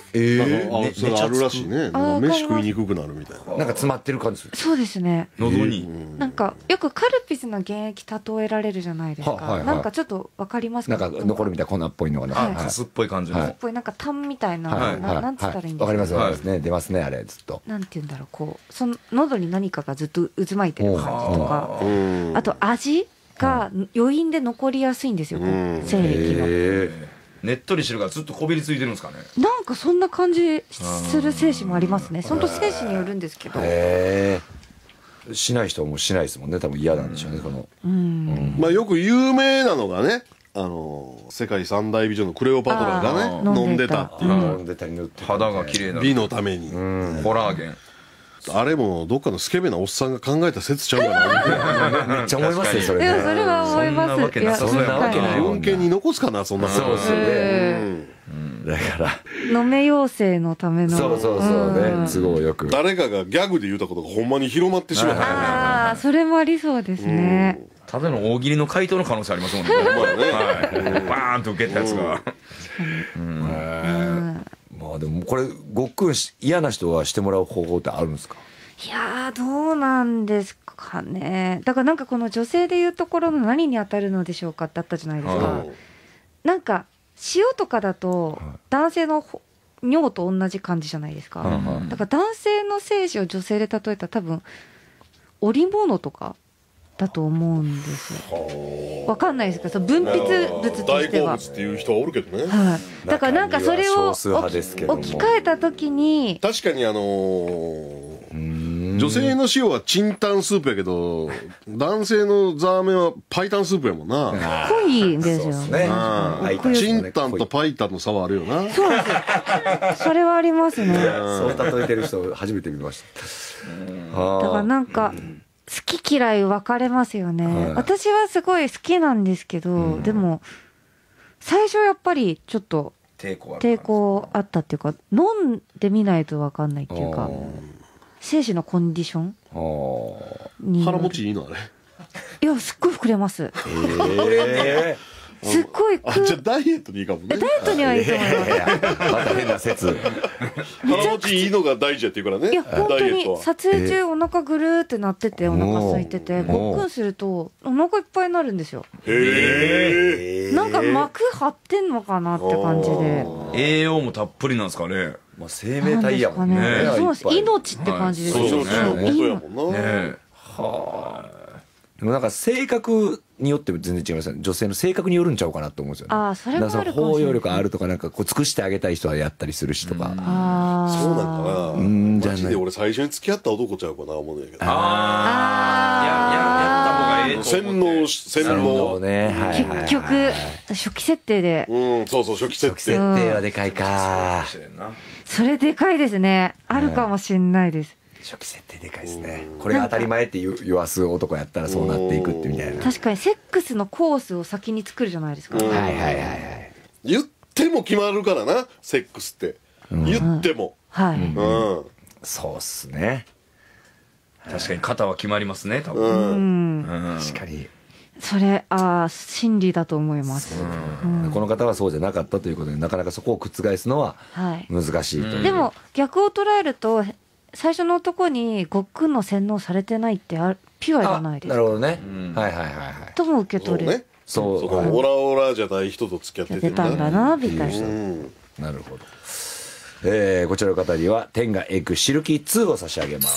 D: なんかそれあるらしいね。なんか飯食いにくくなるみたいな。
F: なんか詰まってる感じする。
G: そうですね。
E: 喉に。
G: なんかよくカルピスの原液例えられるじゃないですか。なんかちょっとわかりますか。
F: なんか残るみたいな粉っぽいのがね。
E: カスっぽい感じの。
G: カスっぽいなんかタンみたいな、なんつったらいいんですか。
F: わかりますわかりますね。出ますねあれずっと。
G: なんて言うんだろう、こうその喉に何かがずっと渦巻いてる感じとか、あと味が余韻で残りやすいんですよ。精液が。
E: ねっとりしてるからずっとこびりついてるんですかね。
G: なんかそんな感じする精子もありますね。その精子によるんですけど。
F: しない人はもうしないですもんね。多分嫌なんでしょうねこの。
D: まあよく有名なのがね、世界三大美女のクレオパトラがね飲んでたっていう。
F: 飲んでたり塗って
E: 肌が綺麗な
D: 美のために。
E: コラーゲン。
D: あれもどっかのスケベなおっさんが考えた説ちゃうかな。
F: めっちゃ思いますねそれね。
G: でもそれは思います。
F: そんなわけない。
D: 文献に残すかなそんな。
F: そうですよね。だから
G: 飲め妖精のための。
F: そうね。都合よく。
D: 誰かがギャグで言ったことがほんまに広まってしまった。
G: ああ、それもありそうですね。
E: ただの大喜利の回答の可能性ありますもんね。バーンと受けたやつが。
F: まあでもこれごっくん嫌な人はしてもらう方法ってあるんですか。
G: いやどうなんですかね。だからなんかこの女性でいうところの何に当たるのでしょうかってあったじゃないですか。なんか塩とかだと男性の尿と同じ感じじゃないですか。だから男性の精子を女性で例えたら多分織物とかだと思うんですよ。わかんないですけど、分泌物としては。
D: 大好物っていう人はおるけどね。
G: だからなんかそれを置き換えた時に、
D: 確かに女性の塩はチンタンスープやけど、男性のザーメンはパイタンスープやもんな。
G: 濃いんですよね。
D: チンタンとパイタンの差はあるよな。
G: そうですよ。それはありますね。
F: そう例えてる人初めて見ました。
G: だからなんか好き嫌い分かれますよね。私はすごい好きなんですけど、でも最初やっぱりちょっと抵抗あったっていうか、飲んでみないと分かんないっていうか、精子のコンディションに。
D: 腹持ちいいのあれ。
G: いや、すっごい膨れます。すっごい
D: じゃあダイエットにいいかもね。
G: ダイエットにはいいと思います。
F: また変な説。
D: 腹持ちいいのが大事やっていうからね。
G: いや本当に撮影中お腹ぐるーってなってて、お腹空いててごっくんするとお腹いっぱいになるんですよ。なんか膜張ってんのかなって感じで。
E: 栄養もたっぷりなんですかね。
F: まあ生命体やもんね。
G: そうです。命って感じですよね。
D: 命の元やもんな。
F: はあ。でもなんか性格によっても全然違いますね。女性の性格によるんちゃうかなと思うんですよね。
G: ああ、それもあるかもしれない。
F: 包容力あるとか、なんかこう尽くしてあげたい人はやったりするしとか。
G: ああ。
D: そうなんかな。マジで俺最初に付き合った男ちゃうかな思うんだけど。
E: やった方がええと思って。
D: 洗脳
F: ね。
G: 結局初期設定で。
D: そう初期設定。
F: 設定はでかいか。
G: それでかいですね。あるかもしれないです。
F: 初期設定でかいですね。これが当たり前って言わす男やったらそうなっていくってみたいな。
G: 確かにセックスのコースを先に作るじゃないですか。
D: 言っても決まるからな、セックスって。言っても。
F: そうっすね。
E: 確かに肩は決まりますね、多分。
F: 確かに。
G: それ真理だと思います。
F: この方はそうじゃなかったということで、なかなかそこを覆すのは難しいという。
G: でも逆を捉えると、最初の男にごっくんの洗脳されてないってピュアじゃないですか。
F: なるほどね。
G: とも受け取る。
D: そう。オラオラじゃない人と付き合って
G: たんだなみたい
F: な。なるほど。こちらの方には天がエクシルキー2を差し上げます。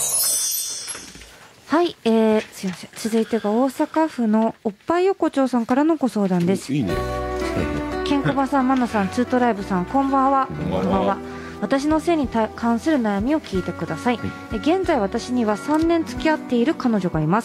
G: はい、すいません。続いてが大阪府のおっぱい横丁さんからのご相談です。
D: いいね。
G: ケンコバさん、マナさん、ツートライブさん、こんばんは。こんばんは。私の性に関する悩みを聞いてください。現在私には3年付き合っている彼女がいます。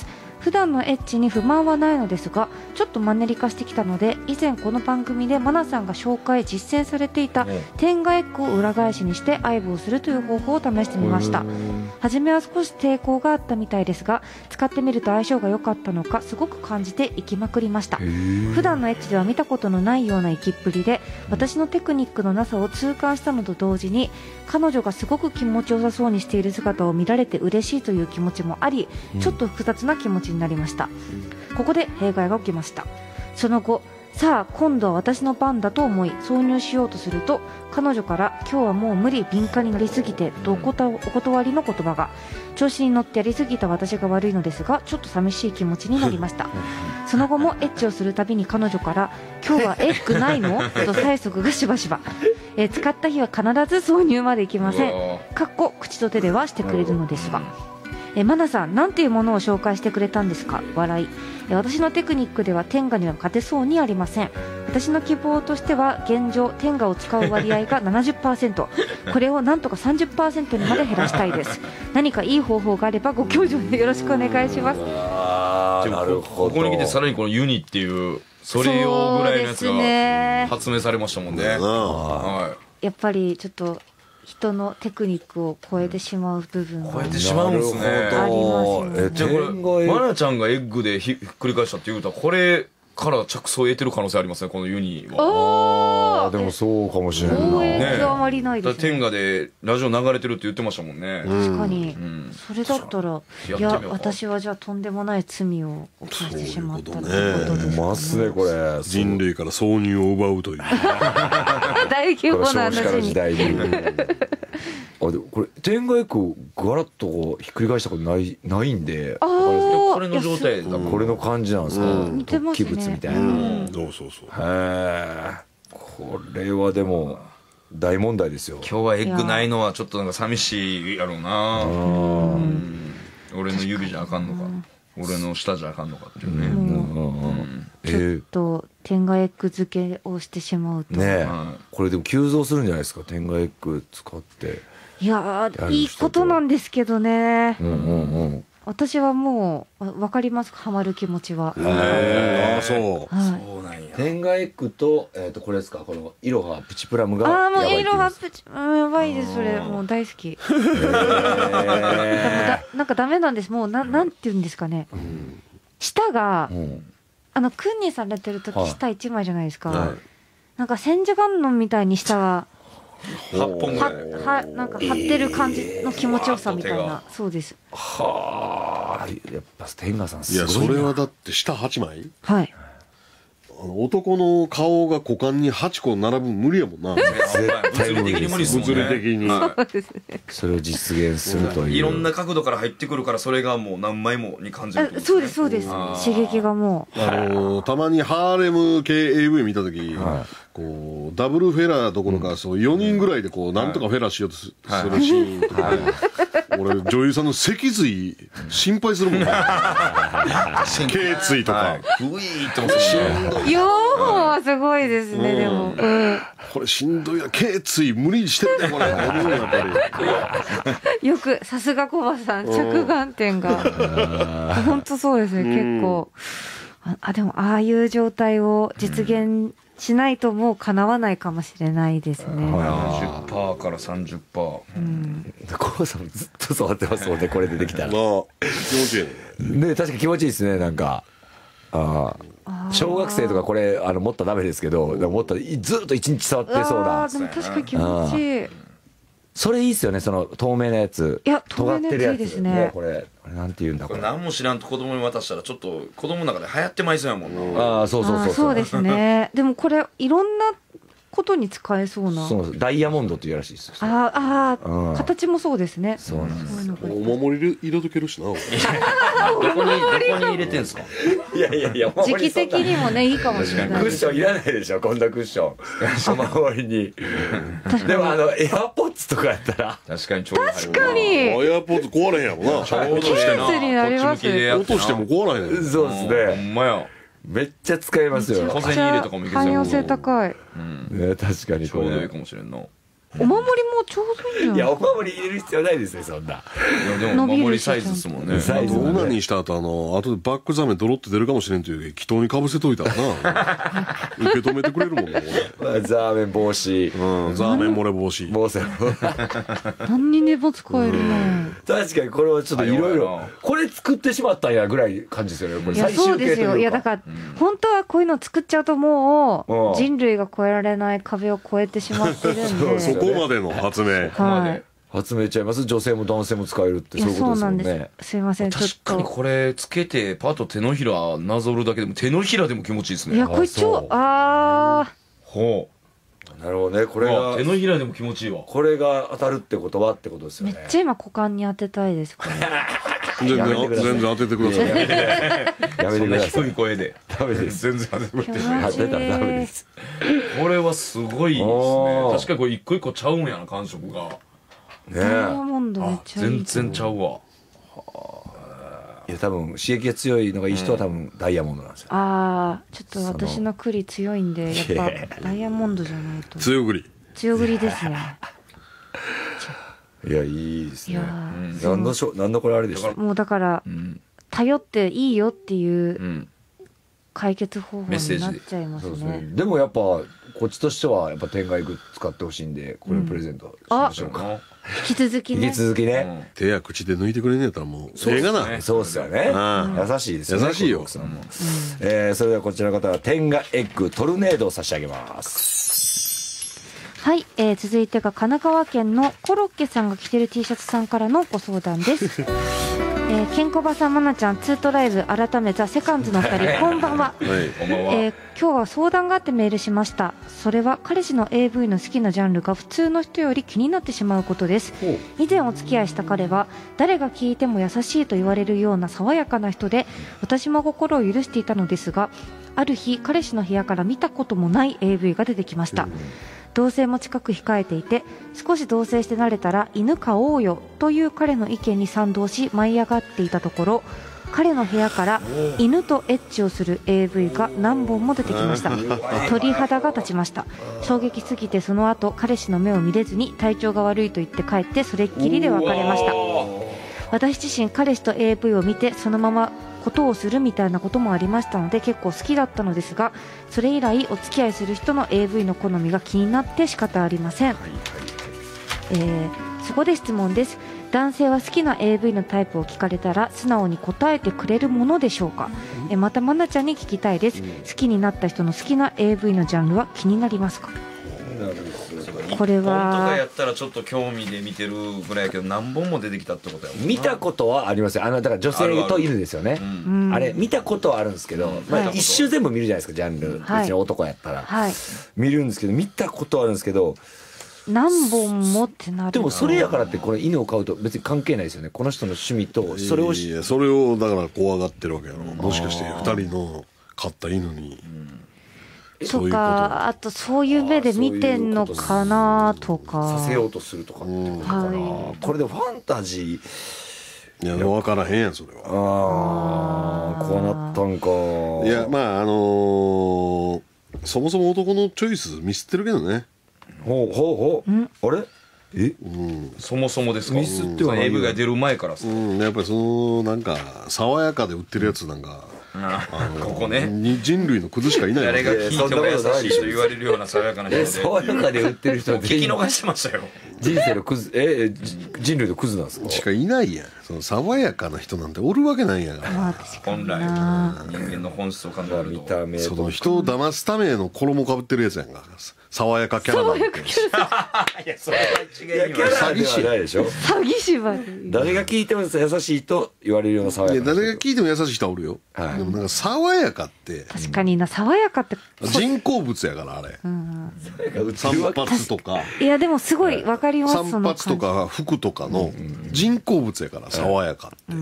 G: 普段のエッチに不満はないのですが、ちょっとマンネリ化してきたので、以前この番組でマナさんが紹介実践されていた天下エッグを裏返しにして愛撫するという方法を試してみました。初めは少し抵抗があったみたいですが、使ってみると相性が良かったのかすごく感じていきまくりました。普段のエッチでは見たことのないような生きっぷりで、私のテクニックのなさを痛感したのと同時に、彼女がすごく気持ちよさそうにしている姿を見られて嬉しいという気持ちもあり、ちょっと複雑な気持ちになりました。ここで弊害が起きました。その後、さあ今度は私の番だと思い挿入しようとすると、彼女から今日はもう無理、敏感になりすぎてとお断りの言葉が。調子に乗ってやりすぎた私が悪いのですが、ちょっと寂しい気持ちになりました。その後もエッチをするたびに彼女から今日はエッグないのと催促がしばしば。使った日は必ず挿入までいきません。かっこ口と手ではしてくれるのですが。マナさん、なんていうものを紹介してくれたんですか？笑い。私のテクニックでは天下には勝てそうにありません。私の希望としては現状天下を使う割合が 70%、 これをなんとか 30% にまで減らしたいです。何かいい方法があればご教授でよろしくお願いします。
F: なるほど。
E: ここに来てさらにこのユニっていうそれ用ぐらいのやつが発明されましたもんね。はい、
G: やっぱりちょっと人のテクニックを超えてしまう部分が
E: 超えてしまうんですね。
G: ありますよね。
E: じゃあこれマナちゃんがエッグでひっくり返したっていうと、これから着想を得てる可能性ありますね、このユニは。
F: でもそうかもしれないな。
G: 応援があまりないですね。
E: 天下でラジオ流れてるって言ってましたもんね。
G: 確かに、それだったら、いや私はじゃあとんでもない罪を犯してしまったってことですかね。
F: ますね、これ
D: 人類から挿入を奪うという
G: 大規模な話に。
F: これ天下エッグガラッとこうひっくり返したことないんで、
E: これの状態だ。
F: これの感じなんですか。突起物みたいな。
D: そうそうそう。
F: へえ。これはでも大問題ですよ。
E: 今日はエッグないのはちょっとなんか寂しいやろうな。俺の指じゃあかんのか、俺の舌じゃあかんのかっていうね。
G: ちょっと天下エッグ漬けをしてしまうと
F: ね、これでも急増するんじゃないですか、天下エッグ使って。
G: いやいいことなんですけどね。私はもう分かります、ハマる気持ちは。
D: ああ、そう。
E: そうなんや。
F: 天下エッグとこれですか、このイロハプチプラムがやばいって言います。
G: もうイロハプチやばいです、それもう大好き。なんかダメなんです。もうなんて言うんですかね、舌が訓にされてる時舌1枚じゃないですか。なんか千手観音みたいに舌が
E: 8本ぐらい
G: なんか張ってる感じの気持ちよさみたいな。そうです。
F: はあ、やっぱ天下さんすごいな。
D: いや、それはだって下8枚、
G: はい、
D: 男の顔が股間に8個並ぶ無理やもんな。
E: 物理的に無理ですもんね。
D: 物理的に。
G: そうですね。
F: それを実現するという。
E: いろんな角度から入ってくるから、それがもう何枚もに感じる。
G: そうですそうです。刺激がも
D: う。たまにハーレム系 AV 見た時、こうダブルフェラーどころか、そう4人ぐらいでこうなんとかフェラーしようとするシーンとか、俺女優さんの脊髄心配するもんね。頸椎とか。
E: グイーってますしんどい。
G: 4本はすごいですね。でも
D: これしんどいな、頸椎無理してるねこれ。思うやっぱ
G: り。よくさすがコバさん、着眼点が本当そうですね。結構でもああいう状態を実現しないともう叶わないかもしれないですね。
E: 10%から30%。
F: コバさんずっと触ってますもんね、これでできたら。
D: 気持ちいい
F: ね。確かに気持ちいいですね、なんか。小学生とかこれ持ったらダメですけど、持ったらずっと一日触ってそうな。
G: でも確かに気持ちいい。
F: それいいっすよね、その透明なやつ。
G: いや、透明なやついいですね。
F: これなんて言うんだこれ。
E: 何も知らんと子供に渡したらちょっと子供の中で流行ってまいそうやもん
F: な。
G: そうですね。でもこれいろんなことに使えそうな。
F: そうダイヤモンドっていうらしいですよ。
G: 形もそうですね。
F: そうなんです。
D: お守り彩けるしな。
E: どこに入れてんすか。
F: いや
G: 時期的にもねいいかもしれない。
F: クッションいらないでしょ、こんなクッション。お守りに。でもエアポッツとかやったら
E: 確かにちょうど。
G: 確かに。
D: エアポッツ壊れへんやろな。
E: ちょうどしてな。
D: 落としても壊れへん。
F: そうですね。
E: ほんまや。
F: めっちゃ使えますよ。
E: 小銭入れとかもいけそう。
G: 汎用性高い。
F: ね、確かに
E: ちょうどいいかもしれんな。
G: お守りもちょうどいいん
F: いや、
G: じゃない
F: お守り入れる必要ないですね、そんな。
E: いやでも守りサイズですもんね。
F: サイズ
D: オナニーした後後でバックザメドロって出るかもしれんという祈祷にかぶせといたらな受け止めてくれるもんな
F: ザーメン防止。
D: ザーメン漏れ防止
F: 防止。
G: 何にでも使えるな。
F: 確かにこれはちょっといろいろ、これ作ってしまったんやぐらい感じですよね。これ
G: いや、そうですよ。いや、だから、本当はこういうの作っちゃうともう、人類が越えられない壁を越えてしまってるんで。
D: そこまでの発明
G: はい。
F: 発明ちゃいます。女性も男性も使えるってそういうことですよね。
G: そうなんです。すいません、ちょっと。
E: 確かにこれつけてパッと手のひらなぞるだけでも手のひらでも気持ちいいですね。
G: いや、これ超、
E: ほ
F: なるほどね。これが
E: 手のひらでも気持ちいいわ。
F: これが当たるってことはってことですよね。
G: めっちゃ今股間に当てたいです、これ。
D: 全然当ててください
F: やめてください。
E: 低い声で。
F: ダメです。
E: 全然当ててくれて
G: 気
E: ない。
G: 持ちいい
F: 当てたらダメです。
E: これはすごいですね。確かにこれ一個一個ちゃうんやな、感触が。
F: ね
G: ダイヤモンドめっちゃいい。
E: 全然ちゃうわ。
F: いや多分刺激が強いのがいい人は多分ダイヤモンドなんですよ。
G: ちょっと私の栗強いんで、やっぱダイヤモンドじゃないと。
D: 強ぐり
G: 強栗ですね。
F: いやいいですね。
G: いや
F: 何のこれあれでした。
G: もうだから、頼っていいよっていう解決方法になっちゃいますね。
F: でもやっぱこっちとしてはやっぱ天外グッズ使ってほしいんで、これプレゼントしましょうか。
G: 引き続きね。
F: 引き続きね。
D: 手や口で抜いてくれねえったらもう映画な
F: そうっすよね。優しいですよね。
D: 優しいよ
F: 奥さんも。それではこちらの方は天下エッグトルネードを差し上げます。
G: はい、続いてが神奈川県のコロッケさんが着てる T シャツさんからのご相談です。ケンコバさん、マナちゃん、ツートライブ改めザセカンズのお二人、こんばんは。今日は相談があってメールしました。それは彼氏の AV の好きなジャンルが普通の人より気になってしまうことです。以前お付き合いした彼は誰が聞いても優しいと言われるような爽やかな人で、私も心を許していたのですが、ある日彼氏の部屋から見たこともない AV が出てきました。同棲も近く控えていて、少し同棲して慣れたら犬飼おうよという彼の意見に賛同し舞い上がっていたところ、彼の部屋から犬とエッチをする AV が何本も出てきました。鳥肌が立ちました。衝撃すぎてその後彼氏の目を見れずに体調が悪いと言って帰って、それっきりで別れました。私自身彼氏と AV を見てそのままことをするみたいなこともありましたので結構好きだったのですが、それ以来お付き合いする人の AV の好みが気になって仕方ありません。そこで質問です。男性は好きな AV のタイプを聞かれたら素直に答えてくれるものでしょうか。またマナちゃんに聞きたいです。好きになった人の好きな AV のジャンルは気になりますか。これは
E: 本とかやったらちょっと興味で見てるぐらいやけど、何本も出てきたってことやもんな。
F: 見たことはありますよ。だから女性と犬ですよね。あれ見たことはあるんですけど、一周全部見るじゃないですか、ジャンル。別に男やったら見るんですけど、見たことはあるんですけど、
G: 何本もってなる。
F: でもそれやからってこれ犬を飼うと別に関係ないですよね。この人の趣味とそれを
D: それをだから怖がってるわけやろ。もしかして2人の飼った犬に
G: とか、あとそういう目で見てんのかなとか
F: させようとするとかってことかな。これでファンタジ
D: ー、いや分からへんやんそれは。
F: こうなったんか。
D: いやまあそもそも男のチョイスミスってるけどね。
F: あれ
E: そもそもですか。
F: ミスっては
E: AV が出る前からさ、
D: やっぱりそのなんか爽やかで売ってるやつなんか、
E: ここね
D: 人類のクズしかいない。
E: 誰が聞いても優しいと言われるような爽やかな人で、
F: 爽やかで売ってる人は
E: 聞き逃してましたよ。
F: 人生のクズ、人類のクズなんですか。
D: しかいないやん。その爽やかな人なんておるわけないんやから。
E: 本来人間の本質を考える
F: 見
E: と、
F: た目
D: その人を騙すための衣かぶってるやつやんか。爽やかキャラなんて。
E: いやそれは違いよ。
F: 詐欺師じゃないでしょ。
G: 詐欺師は
F: 誰が聞いても優しいと言われるような爽やかな人。
D: 誰が聞いても優しい人はおるよ。でもなんか爽やかって
G: 確かにな、爽やかって
D: 人工物やからあれ。散髪とか。
G: いやでもすごいわかります。
D: 散髪とか服とかの人工物やから爽やかって。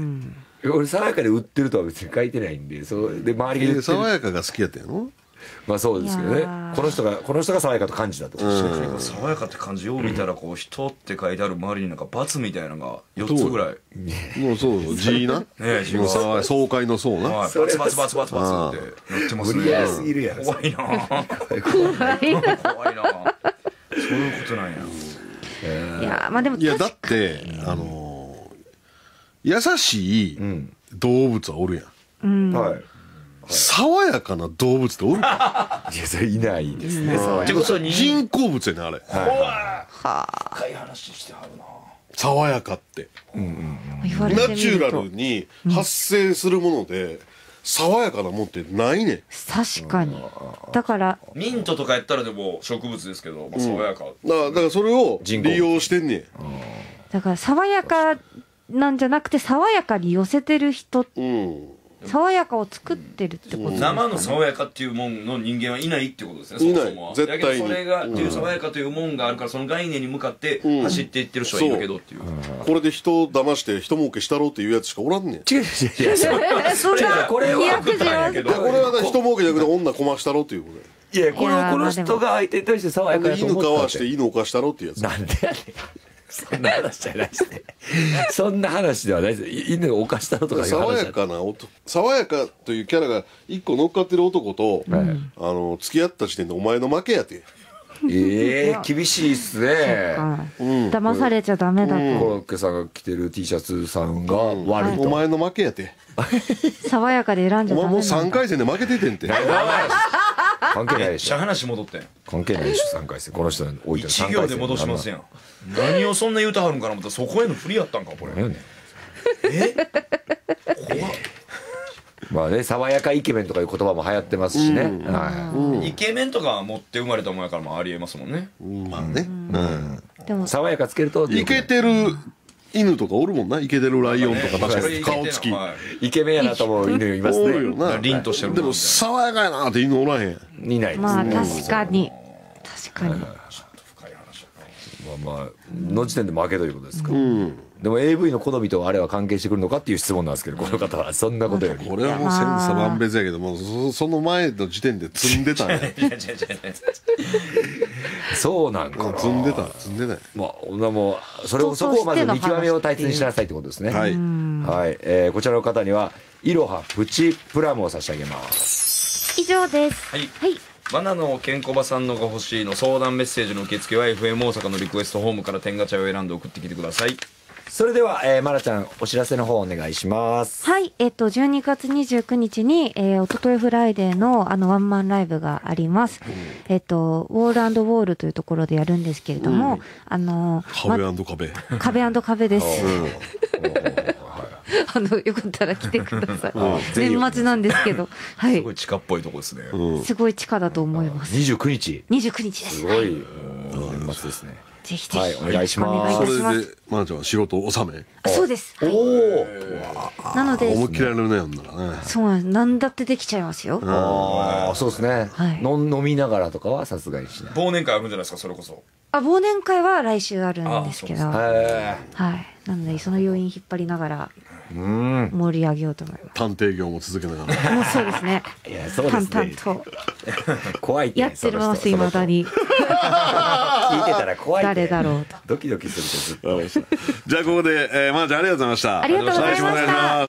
F: 俺爽やかで売ってるとは別に書いてないんで、それで周りが
D: 爽やかが好きやったんやろ。
F: まあそうですけどね。この人が爽やかと感じたってことですね。
E: 爽やかって感じを見たら、こう人って書いてある周りになんか×みたいなのが4つぐらい。
D: もうそう字な。
E: 字が
D: 爽快のそうな。
E: バツバツバツバツバツバツってなってますね。
F: 無理やりすぎるやん。
E: 怖いな。怖いな。そういうことなんや。
G: いやまあでも
D: いやだって優しい動物はおるやん、
F: はい
D: 爽やかな動物っておるか
F: いやそれいないですね
D: 人工物やねあれ、
E: 深い話してはるな。
D: 爽やかって
G: 言われてみると
D: ナチュラルに発生するもので、爽やかなもんってないねん。
G: 確かにだから
E: ミントとかやったらでも植物ですけど、まあ、爽やか、
D: だからそれを利用してんねん。
G: だから爽やかなんじゃなくて爽やかに寄せてる人、爽やかを作ってるってことですかね。
E: 生の爽やかっていうもんの人間はいないってことですね。
D: いない
E: そもそもは
D: 絶対に
E: だけどそれがっていう爽やかというもんがあるから、その概念に向かって走っていってる人はいるけどっていう、
D: これで人を騙して人儲けしたろうっていうやつしかおらんねん。
F: 違う
G: そんな
F: これは
G: 飛躍時は
D: これは人儲けじゃなくて女こましたろっていうことで、
F: いやこの人が相手に対して爽やかやと
D: 犬
F: 思ったって
D: かわして犬犯したろっていうやつ。
F: なんでやねんそんな話じゃないですねそんな話ではないです。犬を犯したのとかいう話
D: 爽やかな爽やかというキャラが一個乗っかってる男と、付き合った時点でお前の負けやて。
F: 厳しいっすね。
G: 騙されちゃダメだと、
F: コロッケさんが着てる T シャツさんが悪いと、
D: お前の負けやて。
G: 爽やかで選んじゃダメ
D: お前もう3
G: なんだ。
D: 回戦で負けててんて。
F: 関係ないでしょ。
E: めっちゃ話戻ってん。
F: 関係ないでしょ。3回戦この人に置いてる
E: 1行で戻しますやん。何をそんな言うたはるんかな思ったら、そこへの振りやったんかこれ。
F: 怖っ。まあね、爽やかイケメンとかいう言葉も流行ってますしね、
E: イケメンとか持って生まれたもんやから、まあありえますもんね。
D: まあね、
G: でも
F: 爽やかつけると
D: イケてる犬とかおるもんな。イケてるライオンとか確かに顔つき
F: イケメンやなと思う犬います
D: おるよ
F: ね。
D: な。
E: 凛としてる
D: でも爽やかやなって犬おらへん。
F: いないです
G: まあ
F: ね。
G: 確かに
F: まあの時点で負けということですか。でも AV の好みとあれは関係してくるのかっていう質問なんですけど、この方はそんなことより
D: これはもう千差万別やけども、その前の時点で積んでたんや。
F: そうなんかな。
D: 積んでた。
F: まあ女もそこをまず見極めを大切にしなさいってことですね。
D: はい。
F: はい、こちらの方にはいろはプチプラムを差し上げます。
G: 以上です。
E: はい、バナナのケンコバさんのが欲しいの相談メッセージの受付は FM 大阪のリクエストホームから天ガチャを選んで送ってきてください。
F: それでは、まなちゃんお知らせの方お願いします。
G: はい、12月29日に、おとといフライデーのワンマンライブがあります。ウォール&ウォールというところでやるんですけれども、
D: 壁。
G: 壁壁です。よかったら来てください。年末なんですけど、はい。
E: すごい地下っぽいとこですね。
G: すごい地下だと思います。
F: 29日。
G: 29日です。
F: すごい年末ですね。
G: ぜひぜひ、
F: お願いします。
D: それでまなちゃんは仕事を納め。
G: そうです。
F: おお。
G: なので
D: 思いっきりやるね、ほんならね。
G: そうなんです。何だってできちゃいますよ。
F: ああ、そうですね。
G: はい
F: 飲みながらとかはさすがにしない。
E: 忘年会あるんじゃないですか、それこそ。
G: 忘年会は来週あるんですけど、はい
F: へ
G: なのでその要因引っ張りながら
F: え。
G: 盛り上げようと思います。
D: 探偵業も続けながら。
G: もうそうですね。
F: いやそうですね。
G: 淡々と
F: 怖いって
G: やってます未だに。
F: 聞いてたら怖い。
G: 誰だろうと。
F: ドキドキするとずっと。
D: じゃあここでまなちゃんありがとうございました。
G: ありがとうございました
D: 来週もお願いします。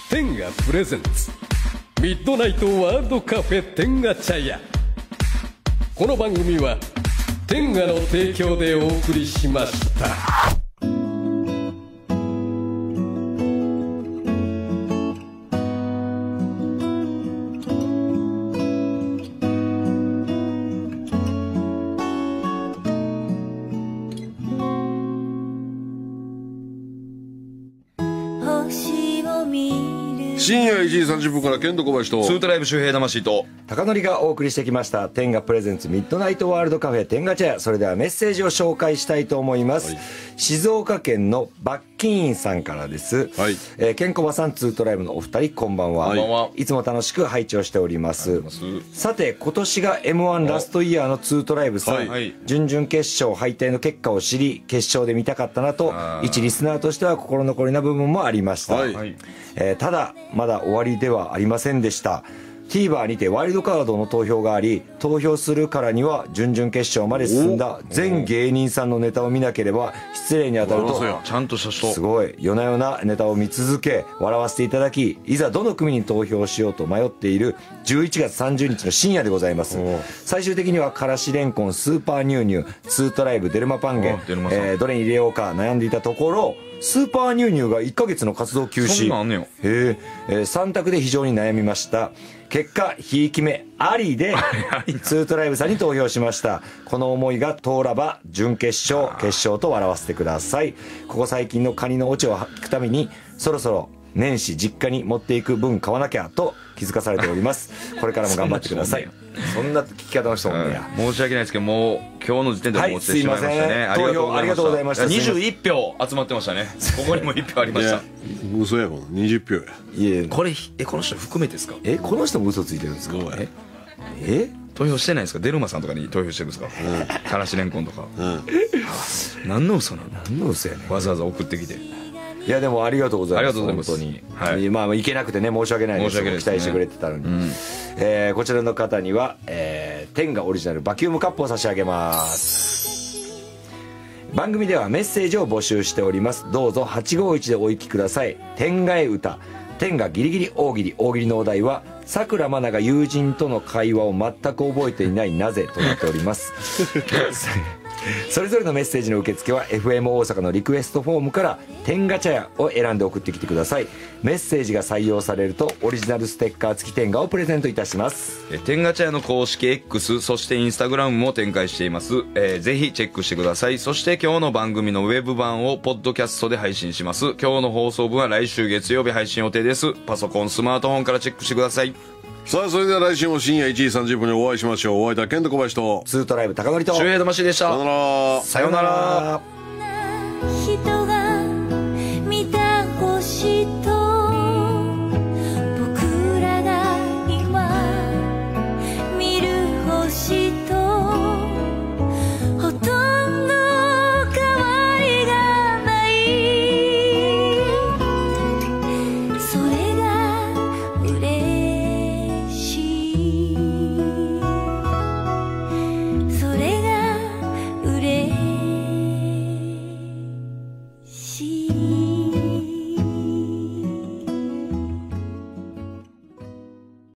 C: 天がプレゼンツミッドナイトワールドカフェ天が茶屋。この番組は天がの提供でお送りしました。
D: 深夜1時30分からケント小林と
E: ツートライブ周平魂と
F: 高典がお送りしてきました天がプレゼンツミッドナイトワールドカフェ天が茶屋。それではメッセージを紹介したいと思います、静岡県のバッキーンさんからです、ケンコバさんツートライブのお二人こんばんは、いつも楽しく拝聴しております。さて今年が M1 ラストイヤーのツートライブさん、準々決勝敗退の結果を知り決勝で見たかったなと一リスナーとしては心残りな部分もありました、ただまだ終わりではありませんでした。 TVer にてワイルドカードの投票があり、投票するからには準々決勝まで進んだ全芸人さんのネタを見なければ失礼に当たると、
E: ちゃんとした人
F: すごい夜な夜なネタを見続け笑わせていただき、いざどの組に投票しようと迷っている11月30日の深夜でございます。最終的にはからしれんこん、スーパーニューニュー、ツートライブ、デルマパンゲ、どれに入れようか悩んでいたところ、スーパーニューニューが1ヶ月の活動休止。
E: そんなんあんねよ。
F: 3択で非常に悩みました。結果ひいき目ありでツートライブさんに投票しました。この思いが通らば準決勝決勝と笑わせてください。ここ最近のカニのオチを聞くためにそろそろ年始実家に持っていく分買わなきゃと気づかされております。これからも頑張ってください。そんな聞き方の人もね、
E: 申し訳ないですけど、もう今日の時点でも落ちてしまいましたね。
F: 投票ありがとうございました。
E: 21票集まってましたね。ここにも1票ありました。
D: 嘘やこの20票や。
F: いや
E: これこの人含めてですか？
F: この人も嘘ついてるんですか？
E: 投票してないんですか？デルマさんとかに投票してるんですか？からしれんこんとか。何の嘘なの？
F: 何の嘘やねん。
E: わざわざ送ってきて。
F: いやでもありがとうございます。
E: ありがとうございます。
F: 本当に。まあ行けなくてね申し訳ないです。期待してくれてたのに。こちらの方には天下オリジナルバキュームカップを差し上げます。番組ではメッセージを募集しております。どうぞ851でお行きください。天下へ歌。天下ギリギリ大喜利。大喜利のお題はさくらまなが友人との会話を全く覚えていないなぜとなっております。それぞれのメッセージの受付は FM 大阪のリクエストフォームから天下茶屋を選んで送ってきてください。メッセージが採用されるとオリジナルステッカー付き天下をプレゼントいたします。
E: 天下茶屋の公式 X そしてインスタグラムも展開しています。ぜひチェックしてください。そして今日の番組のウェブ版をポッドキャストで配信します。今日の放送分は来週月曜日配信予定です。パソコンスマートフォンからチェックしてください。
D: さあそれでは来週も深夜1時30分にお会いしましょう。お会いいた健人小林と
F: ツートライブ高典と
E: 周平魂でした。
D: さよなら。
E: さよなら。